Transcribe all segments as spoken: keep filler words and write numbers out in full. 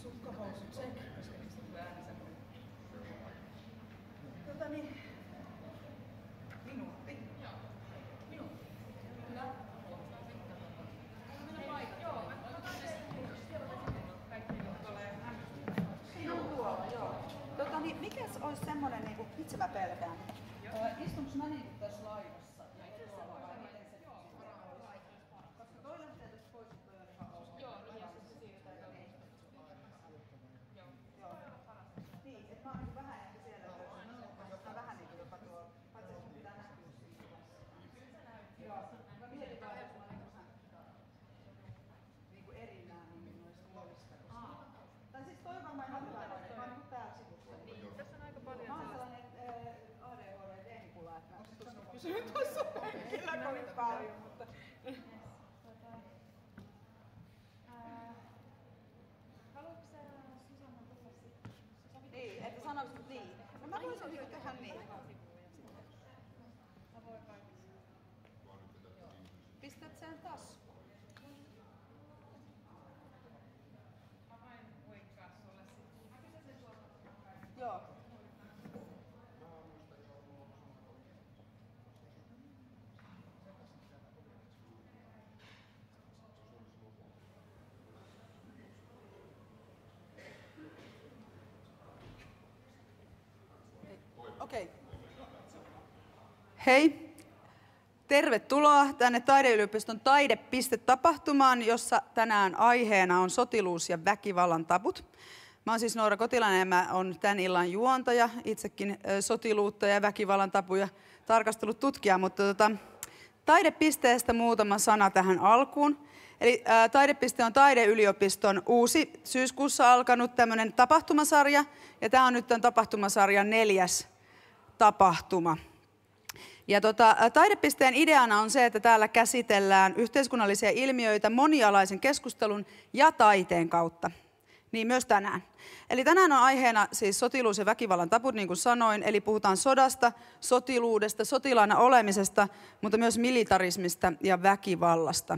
Sukkahousut check. Tota niin. Minuutti. Joo. Minuutti. Kyllä. Joo, mä otan ne kaikki tulee siinä on tuolla, joo. Tota niin, mikäs olisi semmonen niinku, itse mä pelkään. Istunko mä niinku tässä laivassa? Ja tuolla vai miten se nyt sitten olisi? Koska toi lähtee tästä pois, että toi on ihan ok. Joo, niin ja sitten se siirretään niin. Joo. Joo. Niin, et mä oon niinku vähän ehkä siellä löysin. Mä oon vähän niinku jopa tuolla, paitsi että mun pitää näkyä siinä kuvassa. Joo. Mä mietin vaan, jos mä niinku niinku erillään niin noista luovista. Tai siis toi on varmaan ihan hyvä, että mä oon niinku täällä sivussa. Niin, tässä on aika paljon. Mä oon sellainen A D H D-venkula, että mä oon kysynyt tuossa penkillä kovin paljon, mutta... Haluatko sä Susanna tulla niin, että sanoisit niin. No mä voisin niinku tehdä niin. Mä voin kaikissa. Pistät sen taskuun. Mä vain voikkaa sulle sitten. Mä kysyn sen suoraan. Joo. Okei. Okay. Hei. Tervetuloa tänne Taideyliopiston Taide.tapahtumaan, jossa tänään aiheena on sotiluus ja väkivallan taput. Mä oon siis Noora Kotilainen ja mä oon tämän illan juontaja, itsekin sotiluutta ja väkivallan tapuja tarkastellut tutkija, mutta tota, Taidepisteestä muutama sana tähän alkuun. Eli ää, Taidepiste on Taideyliopiston uusi syyskuussa alkanut tämmöinen tapahtumasarja, ja tämä on nyt tämän tapahtumasarjan neljäs tapahtuma. Ja tota, Taidepisteen ideana on se, että täällä käsitellään yhteiskunnallisia ilmiöitä monialaisen keskustelun ja taiteen kautta. Niin myös tänään. Eli tänään on aiheena siis sotiluus ja väkivallan taput, niin kuin sanoin, eli puhutaan sodasta, sotiluudesta, sotilaana olemisesta, mutta myös militarismista ja väkivallasta.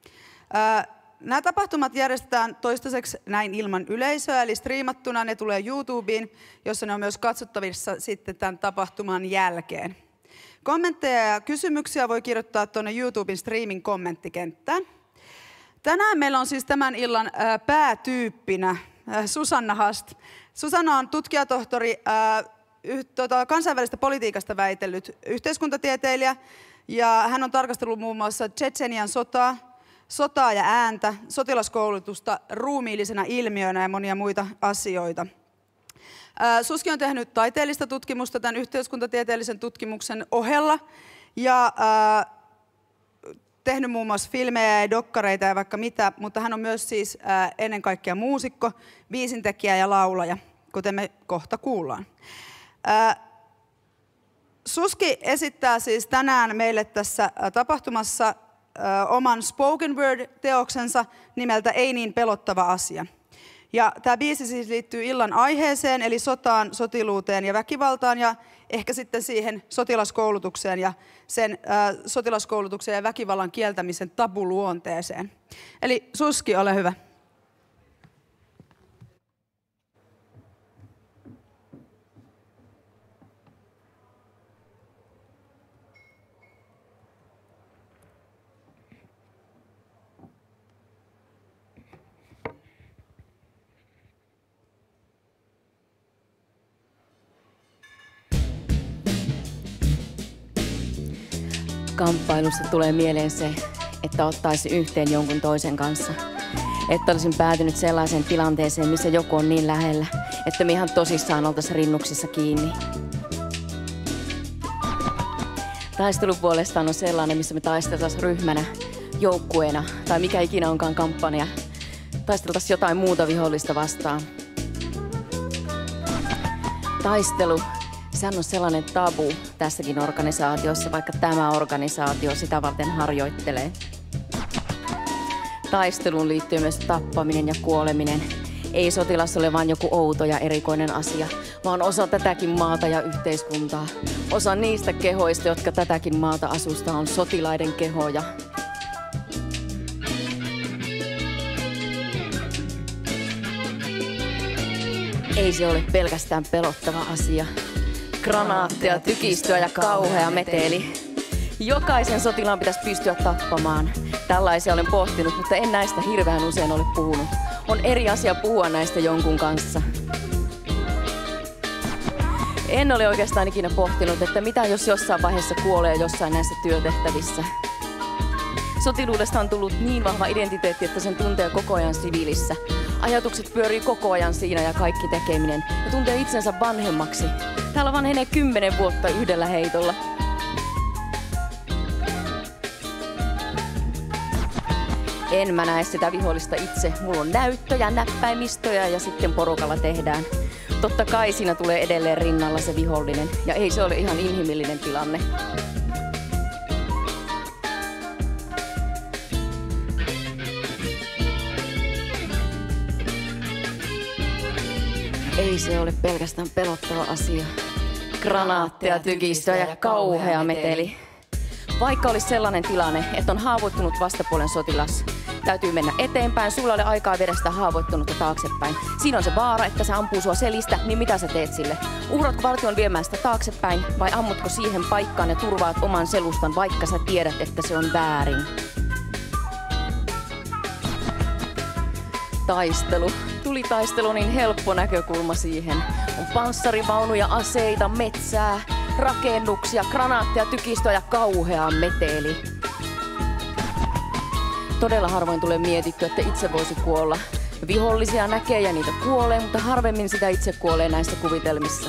Nämä tapahtumat järjestetään toistaiseksi näin ilman yleisöä, eli striimattuna ne tulee YouTubeen, jossa ne on myös katsottavissa sitten tämän tapahtuman jälkeen. Kommentteja ja kysymyksiä voi kirjoittaa tuonne YouTuben streamin kommenttikenttään. Tänään meillä on siis tämän illan päätyyppinä Susanna Hast. Susanna on tutkijatohtori, kansainvälistä politiikasta väitellyt yhteiskuntatieteilijä, ja hän on tarkastellut muun muassa Tšetšenian sotaa, sotaa ja ääntä, sotilaskoulutusta ruumiillisena ilmiönä ja monia muita asioita. Suski on tehnyt taiteellista tutkimusta tämän yhteiskuntatieteellisen tutkimuksen ohella ja äh, tehnyt muun muassa filmejä ja dokkareita ja vaikka mitä, mutta hän on myös siis äh, ennen kaikkea muusikko, biisintekijä ja laulaja, kuten me kohta kuullaan. Äh, Suski esittää siis tänään meille tässä tapahtumassa äh, oman spoken word-teoksensa nimeltä Ei niin pelottava asia. Ja tämä biisi siis liittyy illan aiheeseen, eli sotaan, sotiluuteen ja väkivaltaan, ja ehkä sitten siihen sotilaskoulutukseen ja sen äh, sotilaskoulutuksen ja väkivallan kieltämisen tabuluonteeseen. Eli Suski, ole hyvä. Kamppailusta tulee mieleen se, että ottaisi yhteen jonkun toisen kanssa. Että olisin päätynyt sellaiseen tilanteeseen, missä joku on niin lähellä, että me ihan tosissaan oltaisiin rinnuksissa kiinni. Taistelu puolestaan on sellainen, missä me taisteltaisiin ryhmänä, joukkueena tai mikä ikinä onkaan kampanja. Taisteltaisiin jotain muuta vihollista vastaan. Taistelu. Sehän on sellainen tabu tässäkin organisaatiossa, vaikka tämä organisaatio sitä varten harjoittelee. Taisteluun liittyy myös tappaminen ja kuoleminen. Ei sotilas ole vain joku outo ja erikoinen asia, vaan osa tätäkin maata ja yhteiskuntaa. Osa niistä kehoista, jotka tätäkin maata asustaa, on sotilaiden kehoja. Ei se ole pelkästään pelottava asia. Granaatteja, tykistöä ja kauhea meteli. Jokaisen sotilaan pitäisi pystyä tappamaan. Tällaisia olen pohtinut, mutta en näistä hirveän usein ole puhunut. On eri asia puhua näistä jonkun kanssa. En ole oikeastaan ikinä pohtinut, että mitä jos jossain vaiheessa kuolee jossain näissä työtehtävissä. Sotiluudesta on tullut niin vahva identiteetti, että sen tuntee koko ajan siviilissä. Ajatukset pyörii koko ajan siinä ja kaikki tekeminen. Ja tuntee itsensä vanhemmaksi. Täällä vanhenee kymmenen vuotta yhdellä heitolla. En mä näe sitä vihollista itse. Mulla on näyttöjä, näppäimistöjä ja sitten porukalla tehdään. Totta kai siinä tulee edelleen rinnalla se vihollinen. Ja ei se ole ihan inhimillinen tilanne. Ei se ole pelkästään pelottava asia. Granaatteja, tykistöä ja kauhea meteli. Vaikka olisi sellainen tilanne, että on haavoittunut vastapuolen sotilas, täytyy mennä eteenpäin, sulla ei ole aikaa viedä sitä haavoittunutta taaksepäin. Siinä on se vaara, että se ampuu sua selistä, niin mitä sä teet sille? Uhratko valtion viemään sitä taaksepäin vai ammutko siihen paikkaan ja turvaat oman selustan, vaikka sä tiedät, että se on väärin? Taistelu. Tulitaistelu on niin helppo näkökulma siihen. On panssarivaunuja, aseita, metsää, rakennuksia, granaatteja, tykistöä ja kauhea meteli. Todella harvoin tulee mietittyä, että itse voisi kuolla. Vihollisia näkee ja niitä kuolee, mutta harvemmin sitä itse kuolee näissä kuvitelmissa.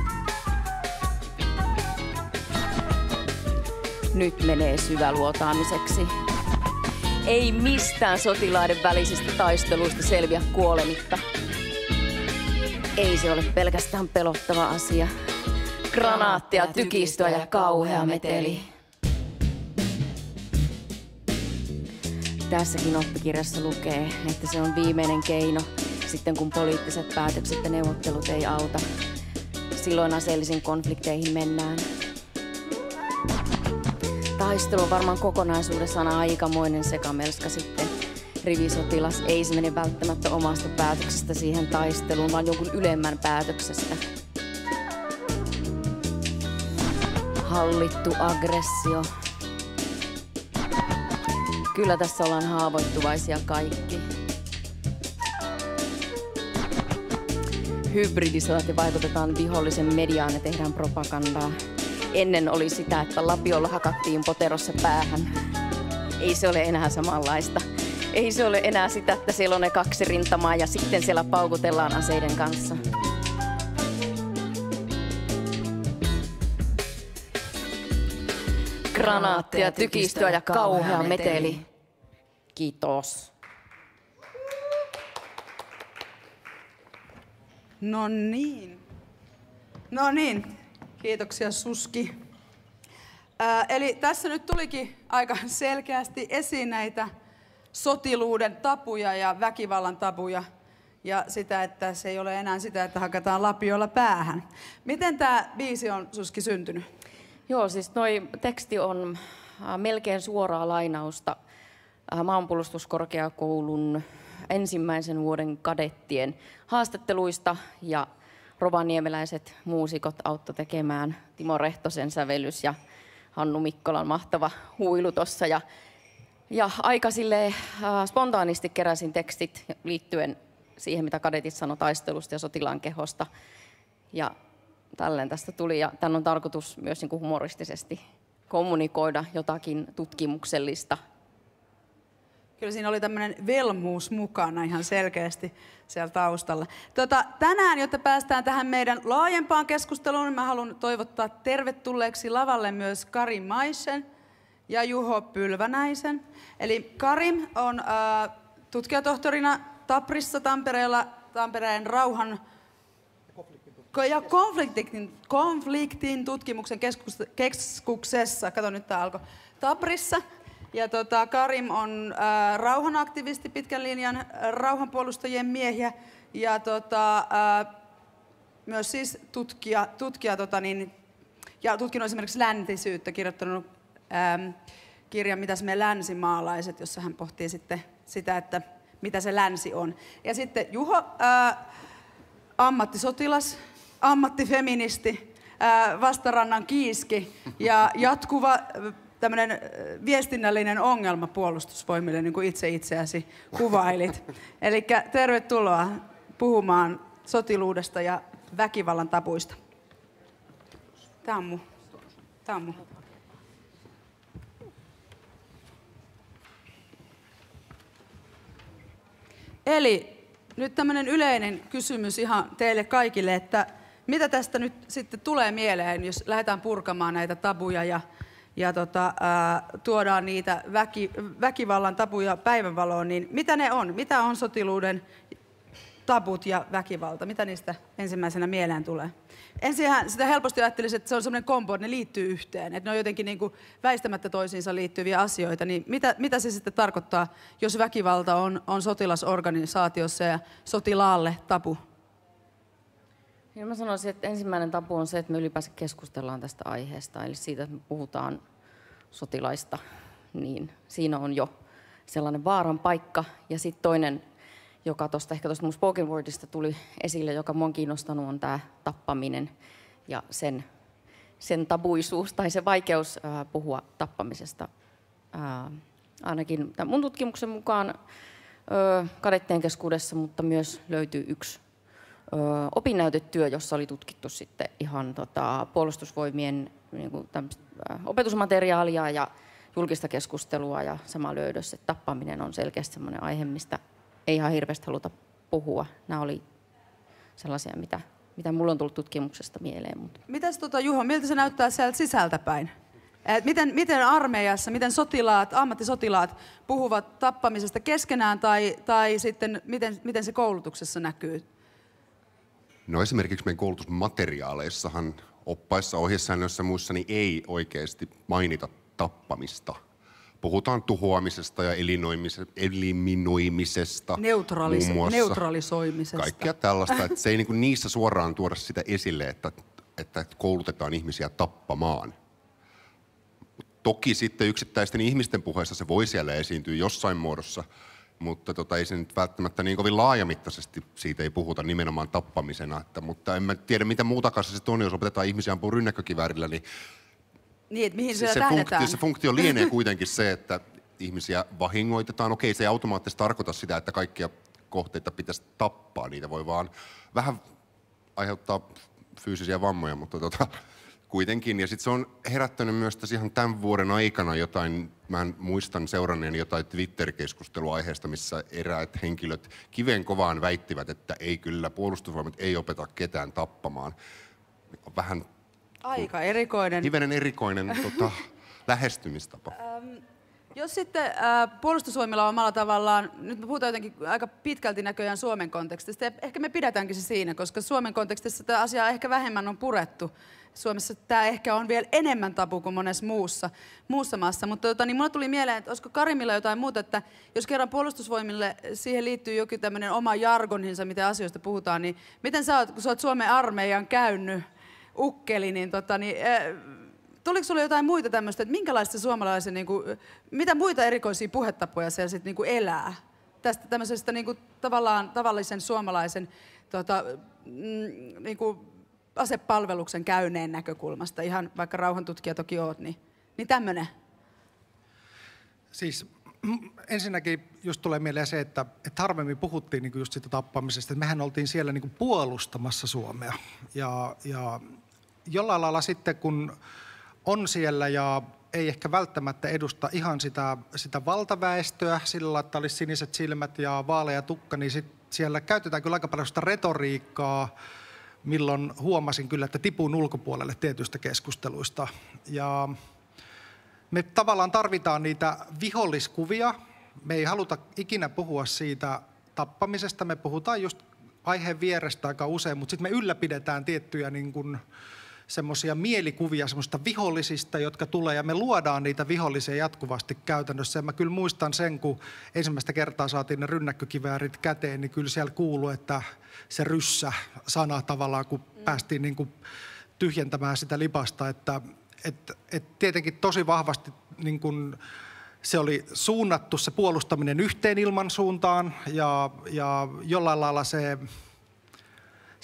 Nyt menee syväluotaamiseksi. Ei mistään sotilaiden välisistä taisteluista selviä kuolemitta. Ei se ole pelkästään pelottava asia. Granaattia, tykistöä ja kauhea meteli. Tässäkin oppikirjassa lukee, että se on viimeinen keino, sitten kun poliittiset päätökset ja neuvottelut ei auta. Silloin aseellisiin konflikteihin mennään. Taistelu on varmaan kokonaisuudessaan aikamoinen sekamelska sitten. Rivisotilas ei se mene välttämättä omasta päätöksestä siihen taisteluun, vaan jonkun ylemmän päätöksestä. Hallittu aggressio. Kyllä tässä ollaan haavoittuvaisia kaikki. Hybridisodat ja vaikutetaan vihollisen mediaan ja tehdään propagandaa. Ennen oli sitä, että lapiolla hakattiin poterossa päähän. Ei se ole enää samanlaista. Ei se ole enää sitä, että siellä on ne kaksi rintamaa ja sitten siellä paukutellaan aseiden kanssa. Granaattia, tykistöä ja kauhea meteli. Kiitos. No niin. No niin. Kiitoksia Suski. Ää, eli tässä nyt tulikin aika selkeästi esiin näitä sotiluuden tabuja ja väkivallan tabuja. Ja sitä, että se ei ole enää sitä, että hakataan lapiolla päähän. Miten tämä biisi on, Suski, syntynyt? Joo, siis toi teksti on äh, melkein suoraa lainausta äh, Maanpuolustuskorkeakoulun ensimmäisen vuoden kadettien haastatteluista, ja rovaniemeläiset muusikot auttoi tekemään Timo Rehtosen sävellys ja Hannu Mikkolan mahtava huilu tossa. Ja, ja aika silleen, äh, spontaanisti keräsin tekstit liittyen siihen, mitä kadetit sanoi taistelusta ja sotilaan kehosta. Ja tälleen tästä tuli, ja tämän on tarkoitus myös niin kuin humoristisesti kommunikoida jotakin tutkimuksellista. Kyllä siinä oli tämmöinen velmuus mukana ihan selkeästi siellä taustalla. Tota, tänään, jotta päästään tähän meidän laajempaan keskusteluun, mä haluan toivottaa tervetulleeksi lavalle myös Karim Maisen ja Juho Pylvänäisen. Eli Karim on äh, tutkijatohtorina Taprissa Tampereella, Tampereen rauhan ja konfliktin, konfliktin tutkimuksen keskus, keskuksessa, kato nyt tää alkoi, Taprissa. Ja tota, Karim on äh, rauhanaktivisti, pitkän linjan äh, rauhanpuolustajien miehiä ja tota, äh, myös siis tutkija, tutkija tota, niin, ja tutkinut esimerkiksi läntisyyttä, kirjoittanut ähm, kirjan Mitäs me länsimaalaiset, jossa hän pohtii sitten sitä, että mitä se länsi on. Ja sitten Juho äh, ammattisotilas, ammattifeministi, ää, vastarannan kiiski ja jatkuva tämmöinen viestinnällinen ongelma Puolustusvoimille, niin kuin itse itseäsi kuvailit. Eli tervetuloa puhumaan sotiluudesta ja väkivallan tabuista. Tämä on mun. Tämä on mun. Eli nyt tämmöinen yleinen kysymys ihan teille kaikille, että mitä tästä nyt sitten tulee mieleen, jos lähdetään purkamaan näitä tabuja ja, ja tota, ää, tuodaan niitä väki, väkivallan tabuja päivänvaloon, niin mitä ne on? Mitä on sotiluuden tabut ja väkivalta? Mitä niistä ensimmäisenä mieleen tulee? Ensinhän sitä helposti ajattelisi, että se on semmoinen kombo, että ne liittyy yhteen, että ne on jotenkin niin kuin väistämättä toisiinsa liittyviä asioita. Niin mitä, mitä se sitten tarkoittaa, jos väkivalta on, on sotilasorganisaatiossa ja sotilaalle tabu? Ja mä sanoisin, että ensimmäinen tabu on se, että me ylipäänsä keskustellaan tästä aiheesta, eli siitä, että me puhutaan sotilaista, niin siinä on jo sellainen vaaran paikka. Ja sitten toinen, joka tuosta ehkä tuosta mun spoken wordista tuli esille, joka mua on kiinnostanut, on tämä tappaminen ja sen, sen tabuisuus tai se vaikeus äh, puhua tappamisesta. Äh, ainakin tämän mun tutkimuksen mukaan äh, kadettien keskuudessa, mutta myös löytyy yksi äh, opinnäytetyö, jossa oli tutkittu sitten ihan tota, puolustusvoimien niin kuin äh, opetusmateriaalia ja julkista keskustelua ja sama löydös, että tappaminen on selkeästi sellainen aihe, mistä ei ihan hirveästi haluta puhua. Nämä oli sellaisia, mitä, mitä mulla on tullut tutkimuksesta mieleen. Mutta. Mitäs tota, Juho, miltä se näyttää sieltä sisältäpäin? Et miten, miten armeijassa, miten sotilaat, ammattisotilaat puhuvat tappamisesta keskenään tai, tai sitten miten, miten se koulutuksessa näkyy? No esimerkiksi meidän koulutusmateriaaleissahan oppaissa, ohjesäännöissä ja muissa niin ei oikeasti mainita tappamista. Puhutaan tuhoamisesta ja eliminoimisesta, Neutralis- muun muassa, neutralisoimisesta. Kaikkea tällaista, että se ei niin kuin niissä suoraan tuoda sitä esille, että, että koulutetaan ihmisiä tappamaan. Toki sitten yksittäisten ihmisten puheessa se voi siellä esiintyä jossain muodossa, mutta tota, ei se nyt välttämättä niin kovin laajamittaisesti siitä ei puhuta nimenomaan tappamisena. Että, mutta en mä tiedä, mitä muutakaan se on, jos opetetaan ihmisiä ampua rynnäkkökiväärillä, niin Niin, että mihin se, se, funktio, se funktio lienee kuitenkin se, että ihmisiä vahingoitetaan. Okei, se ei automaattisesti tarkoita sitä, että kaikkia kohteita pitäisi tappaa. Niitä voi vaan vähän aiheuttaa fyysisiä vammoja, mutta tota, kuitenkin. Ja sitten se on herättänyt myös tässä ihan tämän vuoden aikana jotain, mä muistan seuranneen jotain Twitter-keskustelua aiheesta, missä eräät henkilöt kiveen kovaan väittivät, että ei kyllä, puolustusvoimat ei opeta ketään tappamaan. Vähän aika erikoinen. Hivenen erikoinen tota, lähestymistapa. Ähm, jos sitten äh, puolustusvoimilla on omalla tavallaan, nyt me puhutaan jotenkin aika pitkälti näköjään Suomen kontekstista, ja ehkä me pidätäänkin se siinä, koska Suomen kontekstissa tämä asia ehkä vähemmän on purettu. Suomessa tämä ehkä on vielä enemmän tabu kuin monessa muussa, muussa maassa, mutta tota, niin mulla tuli mieleen, että olisiko Karimilla jotain muuta, että jos kerran puolustusvoimille siihen liittyy jokin tämmöinen oma jargoninsa, miten asioista puhutaan, niin miten sä oot, kun sä oot Suomen armeijan käynyt, ukkeli, niin, tota, niin äh, tuliko sulle jotain muita tämmöistä, että minkälaista suomalaisen, niin kuin, mitä muita erikoisia puhetapoja siellä sitten niin kuin elää? Tästä tämmöisestä niin kuin, tavallaan tavallisen suomalaisen tota, mm, niin kuin asepalveluksen käyneen näkökulmasta, ihan vaikka rauhantutkija toki oot, niin, niin tämmöinen. Siis ensinnäkin just tulee mieleen se, että, että harvemmin puhuttiin niin kuin just siitä tappamisesta, että mehän oltiin siellä niin kuin puolustamassa Suomea. Ja, ja jollain lailla sitten, kun on siellä ja ei ehkä välttämättä edusta ihan sitä, sitä valtaväestöä sillä lailla, että olisi siniset silmät ja vaalea tukka, niin sit siellä käytetään kyllä aika paljon sitä retoriikkaa, milloin huomasin kyllä, että tipun ulkopuolelle tietyistä keskusteluista. Ja me tavallaan tarvitaan niitä viholliskuvia. Me ei haluta ikinä puhua siitä tappamisesta. Me puhutaan just aiheen vierestä aika usein, mutta sitten me ylläpidetään tiettyjä niin kuin semmoisia mielikuvia semmoista vihollisista, jotka tulee, ja me luodaan niitä vihollisia jatkuvasti käytännössä. Ja mä kyllä muistan sen, kun ensimmäistä kertaa saatiin ne rynnäkkökiväärit käteen, niin kyllä siellä kuului, että se ryssä-sana tavallaan, kun mm. päästiin niin kuin tyhjentämään sitä lipasta, että et, et tietenkin tosi vahvasti niin kuin se oli suunnattu se puolustaminen yhteen ilmansuuntaan, ja, ja jollain lailla se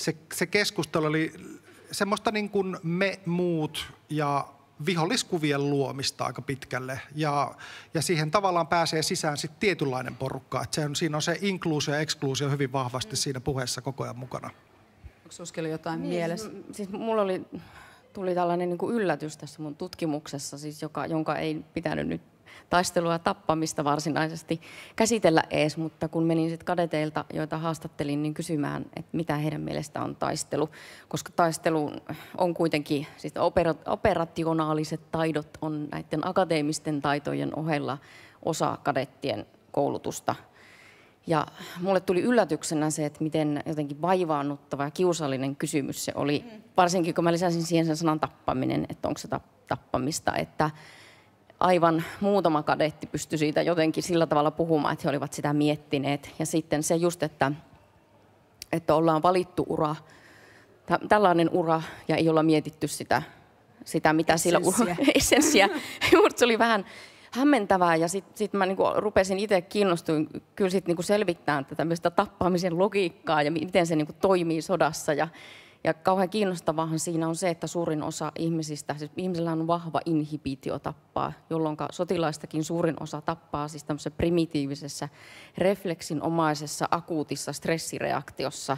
se, se keskustelu oli semmoista niin kuin me muut ja viholliskuvien luomista aika pitkälle. Ja, ja siihen tavallaan pääsee sisään sitten tietynlainen porukka. Et se on, siinä on se inkluusio ja ekskluusio hyvin vahvasti siinä puheessa koko ajan mukana. Onko Suskeli jotain niin, mielessä? Siis, siis mulla oli, tuli tällainen niin kuin yllätys tässä mun tutkimuksessa, siis joka, jonka ei pitänyt nyt taistelua ja tappamista varsinaisesti käsitellä ees, mutta kun menin sitten kadeteilta, joita haastattelin, niin kysymään, että mitä heidän mielestään on taistelu, koska taistelu on kuitenkin, siis opera- operationaaliset taidot on näiden akateemisten taitojen ohella osa kadettien koulutusta. Ja mulle tuli yllätyksenä se, että miten jotenkin vaivaannuttava ja kiusallinen kysymys se oli, varsinkin kun mä lisäsin siihen sen sanan tappaminen, että onko se tappamista, että aivan muutama kadetti pystyi siitä jotenkin sillä tavalla puhumaan, että he olivat sitä miettineet. Ja sitten se just, että, että ollaan valittu ura, tällainen ura, ja ei olla mietitty sitä, sitä mitä sillä ura, essenssiä. Se oli vähän hämmentävää, ja sitten sit mä niinku rupesin itse kiinnostuin kyllä sit niinku selvittämään tätä tappamisen logiikkaa ja miten se niinku toimii sodassa. Ja, ja kauhean kiinnostavahan siinä on se, että suurin osa ihmisistä, siis ihmisillä on vahva inhibitio tappaa, jolloin sotilaistakin suurin osa tappaa siis tämmöisessä primitiivisessä, refleksinomaisessa, akuutissa stressireaktiossa,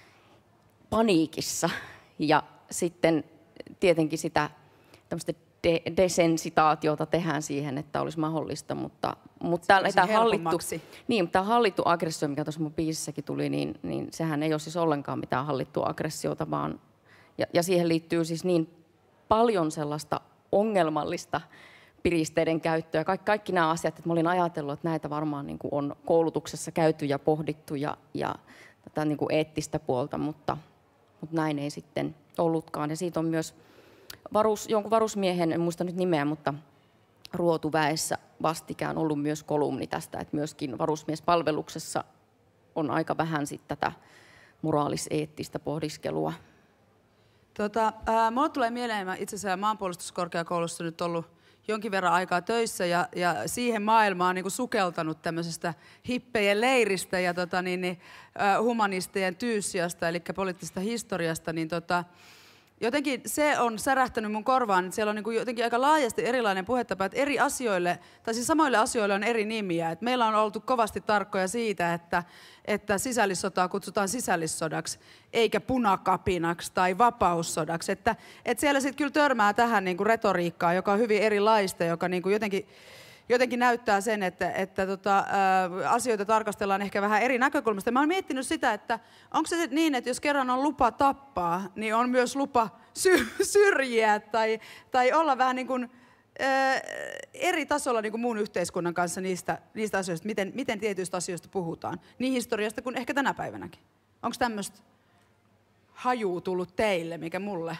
paniikissa. Ja sitten tietenkin sitä tämmöistä de- desensitaatiota tehdään siihen, että olisi mahdollista, mutta, mutta tämä hallittu, niin, hallittu aggressio, mikä tuossa mun biisissäkin tuli, niin, niin sehän ei ole siis ollenkaan mitään hallittua aggressiota, vaan ja, ja siihen liittyy siis niin paljon sellaista ongelmallista piristeiden käyttöä. Kaikki, kaikki nämä asiat, että mä olin ajatellut, että näitä varmaan niin kuin on koulutuksessa käyty ja pohdittu ja, ja tätä niin kuin eettistä puolta, mutta, mutta näin ei sitten ollutkaan. Ja siitä on myös varus, jonkun varusmiehen, en muista nyt nimeä, mutta Ruotuväessä vastikään ollut myös kolumni tästä, että myöskin varusmiespalveluksessa on aika vähän sit tätä moraaliseettistä pohdiskelua. Tota, äh, mulle tulee mieleen, mä itse asiassa maanpuolustuskorkeakoulussa nyt ollut jonkin verran aikaa töissä ja, ja siihen maailmaan niin kuin sukeltanut tämmöisestä hippejen leiristä ja tota, niin, niin, äh, humanistien tyyssiasta, eli poliittisesta historiasta, niin tota, jotenkin se on särähtänyt mun korvaan, että siellä on niin kuin jotenkin aika laajasti erilainen puhetapa, että eri asioille, tai siis samoille asioille on eri nimiä. Että meillä on oltu kovasti tarkkoja siitä, että, että sisällissotaa kutsutaan sisällissodaksi, eikä punakapinaksi tai vapaussodaksi. Että, että siellä sitten kyllä törmää tähän niin kuin retoriikkaan, joka on hyvin erilaista, joka niin kuin jotenkin, jotenkin näyttää sen, että, että tota, ä, asioita tarkastellaan ehkä vähän eri näkökulmasta. Mä oon miettinyt sitä, että onko se niin, että jos kerran on lupa tappaa, niin on myös lupa sy- syrjiä tai, tai olla vähän niin kuin, ä, eri tasolla niin kuin muun yhteiskunnan kanssa niistä, niistä asioista, miten, miten tietyistä asioista puhutaan. Niin historiasta kuin ehkä tänä päivänäkin. Onko tämmöistä hajuu tullut teille, mikä mulle?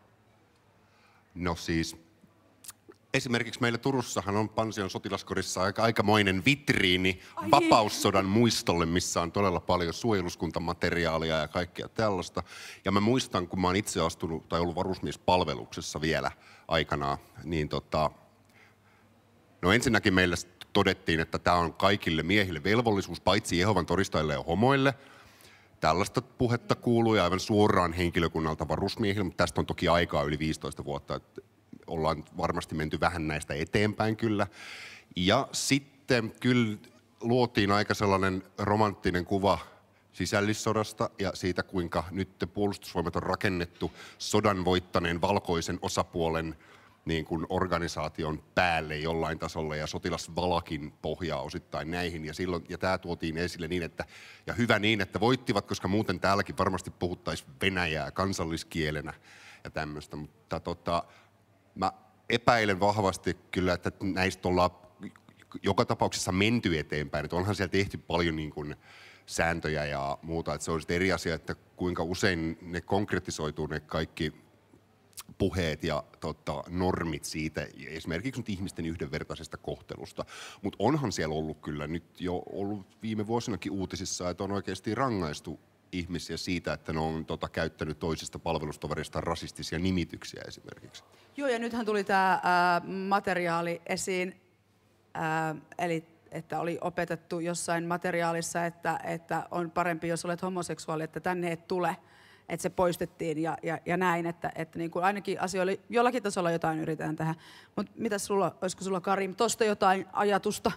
No siis esimerkiksi meillä Turussahan on Pansion sotilaskodissa aika aikamoinen vitriini Ai. vapaussodan muistolle, missä on todella paljon suojeluskuntamateriaalia ja kaikkea tällaista. Ja mä muistan, kun mä oon itse astunut tai ollut varusmiespalveluksessa vielä aikanaan, niin tota, no ensinnäkin meille todettiin, että tämä on kaikille miehille velvollisuus, paitsi Jehovan todistajille ja homoille. Tällaista puhetta kuuluu ja aivan suoraan henkilökunnalta varusmiehille, mutta tästä on toki aikaa yli viisitoista vuotta, että ollaan varmasti menty vähän näistä eteenpäin kyllä. Ja sitten kyllä luotiin aika sellainen romanttinen kuva sisällissodasta ja siitä, kuinka nyt puolustusvoimat on rakennettu sodan voittaneen valkoisen osapuolen niin kuin organisaation päälle jollain tasolla ja sotilasvalakin pohjaa osittain näihin. Ja, silloin, ja tämä tuotiin esille niin, että, ja hyvä niin, että voittivat, koska muuten täälläkin varmasti puhuttaisiin venäjää kansalliskielenä ja tämmöistä. Mutta tota, mä epäilen vahvasti kyllä, että näistä ollaan joka tapauksessa menty eteenpäin. Että onhan siellä tehty paljon niin kuin sääntöjä ja muuta. Että se on sitten eri asia, että kuinka usein ne konkretisoituu ne kaikki puheet ja tota, normit siitä, esimerkiksi nyt ihmisten yhdenvertaisesta kohtelusta. Mutta onhan siellä ollut kyllä nyt jo ollut viime vuosinakin uutisissa, että on oikeasti rangaistu ihmisiä siitä, että ne on tota, käyttänyt toisista palvelustovereista rasistisia nimityksiä esimerkiksi. Joo, ja nythän tuli tämä materiaali esiin, ää, eli että oli opetettu jossain materiaalissa, että, että on parempi, jos olet homoseksuaali, että tänne et tule. että se poistettiin ja, ja, ja näin, että, että niin kuin ainakin asioilla jollakin tasolla jotain yritetään tehdä. Mutta mitä sulla, olisiko sulla Karim tuosta jotain ajatusta?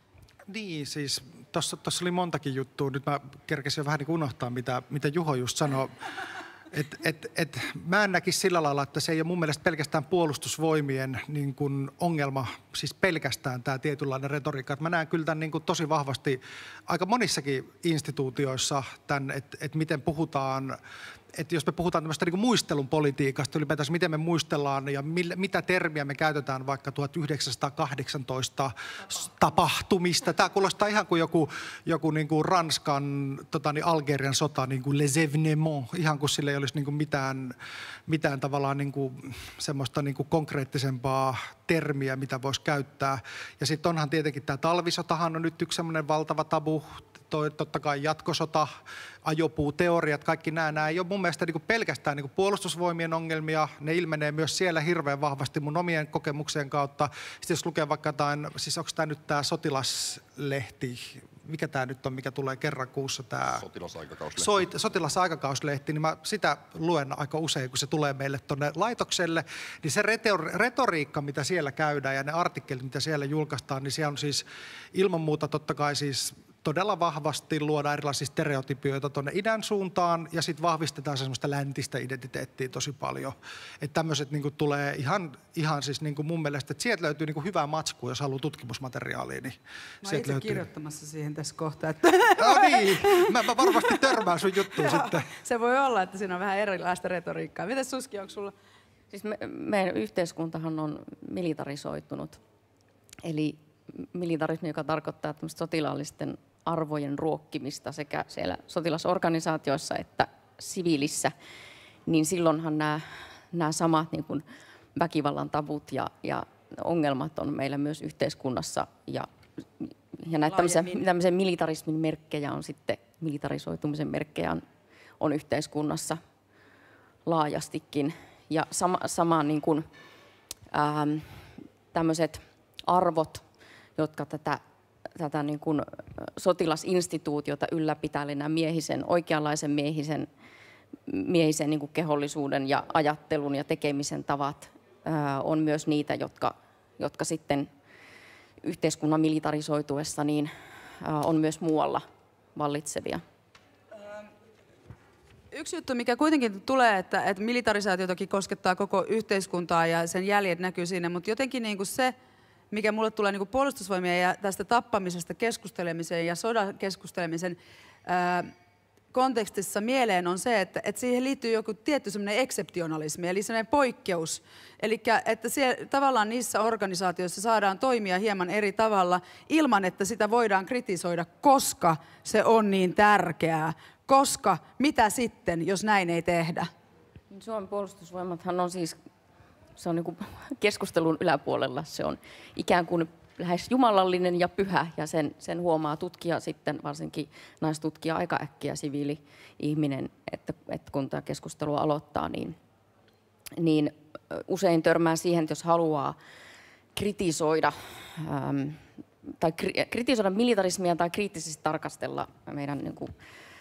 Niin, siis tuossa oli montakin juttua. Nyt mä kerkesin jo vähän niin kuin unohtaa, mitä, mitä Juho just sanoi. Et, et, et, mä en näkisi sillä lailla, että se ei ole mun mielestä pelkästään puolustusvoimien niin kuin ongelma, siis pelkästään tämä tietynlainen retoriikka. Et mä näen kyllä tämän niin kuin tosi vahvasti aika monissakin instituutioissa, että et miten puhutaan, että jos me puhutaan tämmöistä niin kuin muistelun politiikasta, ylipäätänsä miten me muistellaan ja millä, mitä termiä me käytetään vaikka tuhatyhdeksänsataakahdeksantoista tapahtumista. Tämä kuulostaa ihan kuin joku, joku niin kuin Ranskan, tota niin, Algerian sota, niin kuin les événements, ihan kuin sillä ei olisi niin kuin mitään, mitään tavallaan niin kuin semmoista niin kuin konkreettisempaa termiä, mitä voisi käyttää. Ja sitten onhan tietenkin tämä talvisotahan on nyt yksi semmoinen valtava tabu. Toi, totta kai jatkosota, ajopuuteoriat, kaikki nämä, nämä ei ole mun mielestä niin kuin pelkästään niin kuin puolustusvoimien ongelmia. Ne ilmenee myös siellä hirveän vahvasti mun omien kokemuksien kautta. Sitten jos lukee vaikka jotain, siis onko tämä nyt tämä sotilaslehti, mikä tämä nyt on, mikä tulee kerran kuussa tämä Sotilasaikakauslehti. Soit, sotilasaikakauslehti, niin mä sitä luen aika usein, kun se tulee meille tuonne laitokselle. Niin se retoriikka, mitä siellä käydään ja ne artikkelit, mitä siellä julkaistaan, niin siellä on siis ilman muuta totta kai siis todella vahvasti luoda erilaisia stereotypioita tuonne idän suuntaan ja sitten vahvistetaan semmoista läntistä identiteettiä tosi paljon. Että tämmöiset niinku tulee ihan, ihan siis niinku mun mielestä, että sieltä löytyy niinku hyvää matskua, jos haluaa tutkimusmateriaalia. Niin mä oon itse löytyy kirjoittamassa siihen tässä kohtaa. Että no niin, mä, mä varmasti törmään sun juttuun sitten. Se voi olla, että siinä on vähän erilaista retoriikkaa. Mites Suski, onko sulla? Siis me, meidän yhteiskuntahan on militarisoitunut. Eli militarismi, joka tarkoittaa tämmöistä sotilaallisten arvojen ruokkimista sekä siellä sotilasorganisaatioissa että siviilissä, niin silloinhan nämä, nämä samat niin kuin väkivallan tabut ja, ja ongelmat on meillä myös yhteiskunnassa. Ja, ja näitä tämmöisen, tämmöisen militarismin merkkejä on sitten, militarisoitumisen merkkejä on, on yhteiskunnassa laajastikin. Ja sama, sama niin kuin, ähm, tämmöiset arvot, jotka tätä tätä niin kuin sotilasinstituutiota ylläpitää, eli nämä miehisen, oikeanlaisen miehisen, miehisen niin kuin kehollisuuden ja ajattelun ja tekemisen tavat ää, on myös niitä, jotka, jotka sitten yhteiskunnan militarisoituessa niin, ää, on myös muualla vallitsevia. Yksi juttu, mikä kuitenkin tulee, että, että militarisaatio toki koskettaa koko yhteiskuntaa ja sen jäljet näkyy siinä, mutta jotenkin niin kuin se, mikä mulle tulee niin puolustusvoimien ja tästä tappamisesta keskustelemisen ja sodan keskustelemisen ää, kontekstissa mieleen on se, että, että siihen liittyy joku tietty semmoinen ekseptionalismi, eli semmoinen poikkeus. Eli että siellä, tavallaan niissä organisaatioissa saadaan toimia hieman eri tavalla ilman, että sitä voidaan kritisoida, koska se on niin tärkeää. Koska mitä sitten, jos näin ei tehdä? Suomen puolustusvoimathan on siis se on niin kuin keskustelun yläpuolella. Se on ikään kuin lähes jumalallinen ja pyhä, ja sen, sen huomaa tutkija sitten, varsinkin naistutkija aika äkkiä, siviili-ihminen, että, että kun tämä keskustelu aloittaa, niin, niin usein törmää siihen, että jos haluaa kritisoida, ähm, tai kri, kritisoida militarismia tai kriittisesti tarkastella meidän niin kuin,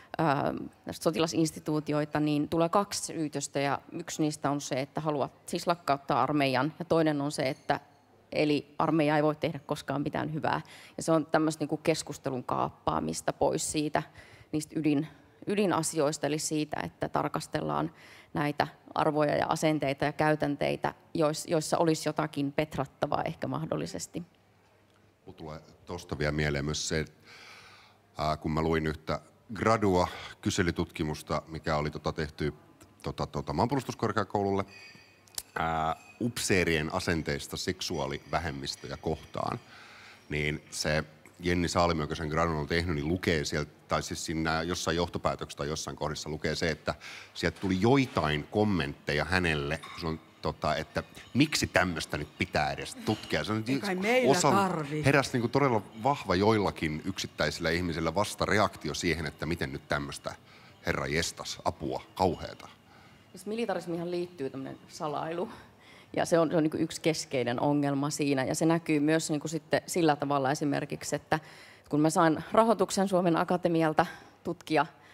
sotilasinstituutioita, niin tulee kaksi syytöstä, ja yksi niistä on se, että haluat siis lakkauttaa armeijan, ja toinen on se, että eli armeija ei voi tehdä koskaan mitään hyvää. Ja se on tämmöistä niin kuin keskustelun kaappaamista pois siitä, niistä ydin, ydinasioista, eli siitä, että tarkastellaan näitä arvoja ja asenteita ja käytänteitä, joissa olisi jotakin petrattavaa ehkä mahdollisesti. Mulla tulee tuosta vielä mieleen myös se, että kun mä luin yhtä gradua kyselytutkimusta, mikä oli tota tehty tota, tota, maanpuolustuskorkeakoululle ää, upseerien asenteista seksuaalivähemmistöjä kohtaan, niin se Jenni Saalimo, joka sen gradun on tehnyt, niin lukee sieltä, tai siis siinä jossain johtopäätöksessä tai jossain kohdissa lukee se, että sieltä tuli joitain kommentteja hänelle, kun se on Tota, että miksi tämmöistä nyt pitää edes tutkia. Se on osa, heräsi niin kuin todella vahva joillakin yksittäisillä ihmisillä vastareaktio siihen, että miten nyt tämmöistä herra jestas, apua, kauheata. Siis militarismihan liittyy tämmöinen salailu, ja se on, se on niin kuin yksi keskeinen ongelma siinä, ja se näkyy myös niin kuin sitten sillä tavalla esimerkiksi, että kun mä sain rahoituksen Suomen Akatemialta tutkia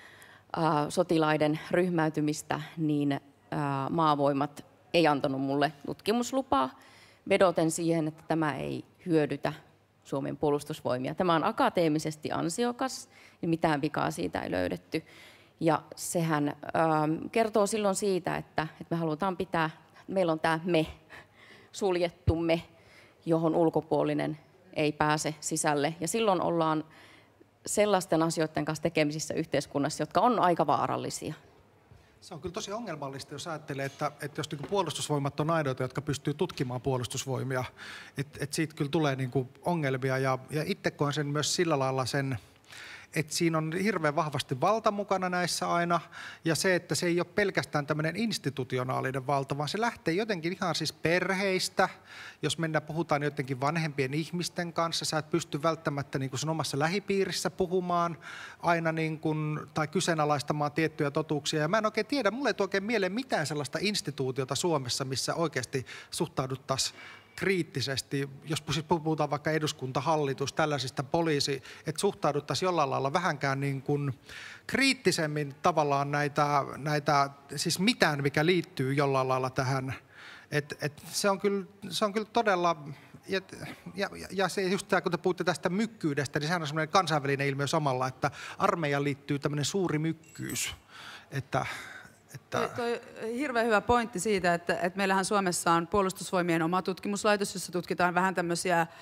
sotilaiden ryhmäytymistä, niin maavoimat ei antanut mulle tutkimuslupaa vedoten siihen, että tämä ei hyödytä Suomen puolustusvoimia. Tämä on akateemisesti ansiokas, niin mitään vikaa siitä ei löydetty. Ja sehän ähm, kertoo silloin siitä, että, että me halutaan pitää, meillä on tämä me, suljettu me, johon ulkopuolinen ei pääse sisälle. Ja silloin ollaan sellaisten asioiden kanssa tekemisissä yhteiskunnassa, jotka on aika vaarallisia. Se on kyllä tosi ongelmallista, jos ajattelee, että, että jos niin puolustusvoimat on aidoita, jotka pystyy tutkimaan puolustusvoimia, että, että siitä kyllä tulee niin kuin ongelmia. Ja, ja itse koen sen myös sillä lailla sen, että siinä on hirveän vahvasti valta mukana näissä aina, ja se, että se ei ole pelkästään tämmöinen institutionaalinen valta, vaan se lähtee jotenkin ihan siis perheistä. Jos mennään, puhutaan jotenkin vanhempien ihmisten kanssa, sä et pysty välttämättä niin kuin sun omassa lähipiirissä puhumaan aina niin kuin, tai kyseenalaistamaan tiettyjä totuuksia. Ja mä en oikein tiedä, mulle ei tule oikein mieleen mitään sellaista instituutiota Suomessa, missä oikeasti suhtauduttaisiin kriittisesti, jos puhutaan vaikka eduskunta, hallitus, tällaisista poliisi, että suhtauduttaisiin jollain lailla vähänkään niin kuin kriittisemmin tavallaan näitä, näitä, siis mitään, mikä liittyy jollain lailla tähän. Et, et se, on kyllä, se on kyllä todella, ja, ja, ja se just tämä, kun te puhutte tästä mykkyydestä, niin sehän on semmoinen kansainvälinen ilmiö samalla, että armeijaan liittyy tämmöinen suuri mykkyys, että Toi, toi hirveän hyvä pointti siitä, että, että meillähän Suomessa on puolustusvoimien oma tutkimuslaitos, jossa tutkitaan vähän tämmöisiä äm,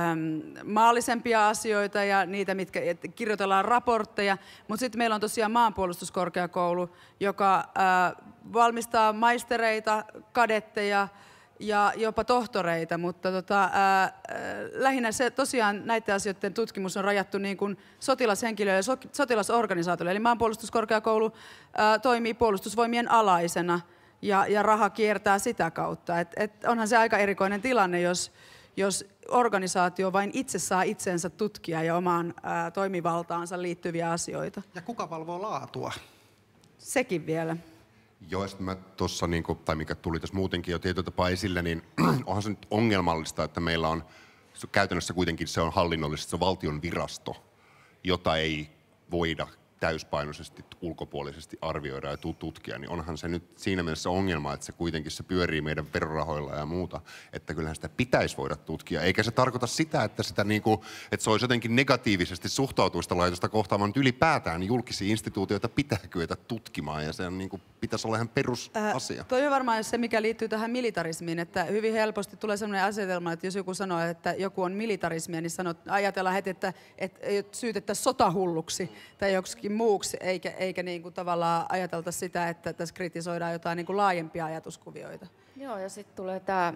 maallisempia asioita ja niitä, mitkä kirjoitellaan raportteja. Mutta sitten meillä on tosiaan maanpuolustuskorkeakoulu, joka äh, valmistaa maistereita, kadetteja ja jopa tohtoreita, mutta tota, ää, lähinnä se tosiaan näiden asioiden tutkimus on rajattu niin kuin sotilashenkilöille ja so, sotilasorganisaatioille. Eli maanpuolustuskorkeakoulu ää, toimii puolustusvoimien alaisena ja, ja raha kiertää sitä kautta. Et, et onhan se aika erikoinen tilanne, jos, jos organisaatio vain itse saa itsensä tutkia ja omaan ää, toimivaltaansa liittyviä asioita. Ja kuka valvoo laatua? Sekin vielä. Joo, ja mä tuossa, niin kuin, tai mikä tuli tässä muutenkin jo tietyllä tapaa esille, niin onhan se nyt ongelmallista, että meillä on, käytännössä kuitenkin se on hallinnollisesti se valtion virasto, jota ei voida täyspainoisesti ulkopuolisesti arvioida ja tutkia, niin onhan se nyt siinä mielessä ongelma, että se kuitenkin se pyörii meidän verorahoilla ja muuta, että kyllähän sitä pitäisi voida tutkia. Eikä se tarkoita sitä, että, sitä niin kuin, että se olisi jotenkin negatiivisesti suhtautuista laitosta kohtaan, vaan ylipäätään julkisia instituutioita pitää kyetä tutkimaan ja se on, niin kuin, pitäisi olla ihan perusasia. Äh, toi on varmaan se, mikä liittyy tähän militarismiin, että hyvin helposti tulee sellainen asetelma, että jos joku sanoo, että joku on militarismia, niin sanot, ajatellaan heti, että, että syytettäisiin sotahulluksi tai joksikin muuksi, eikä, eikä niin kuin tavallaan ajatelta sitä, että tässä kritisoidaan jotain niin kuin laajempia ajatuskuvioita. Joo, ja sitten tulee tämä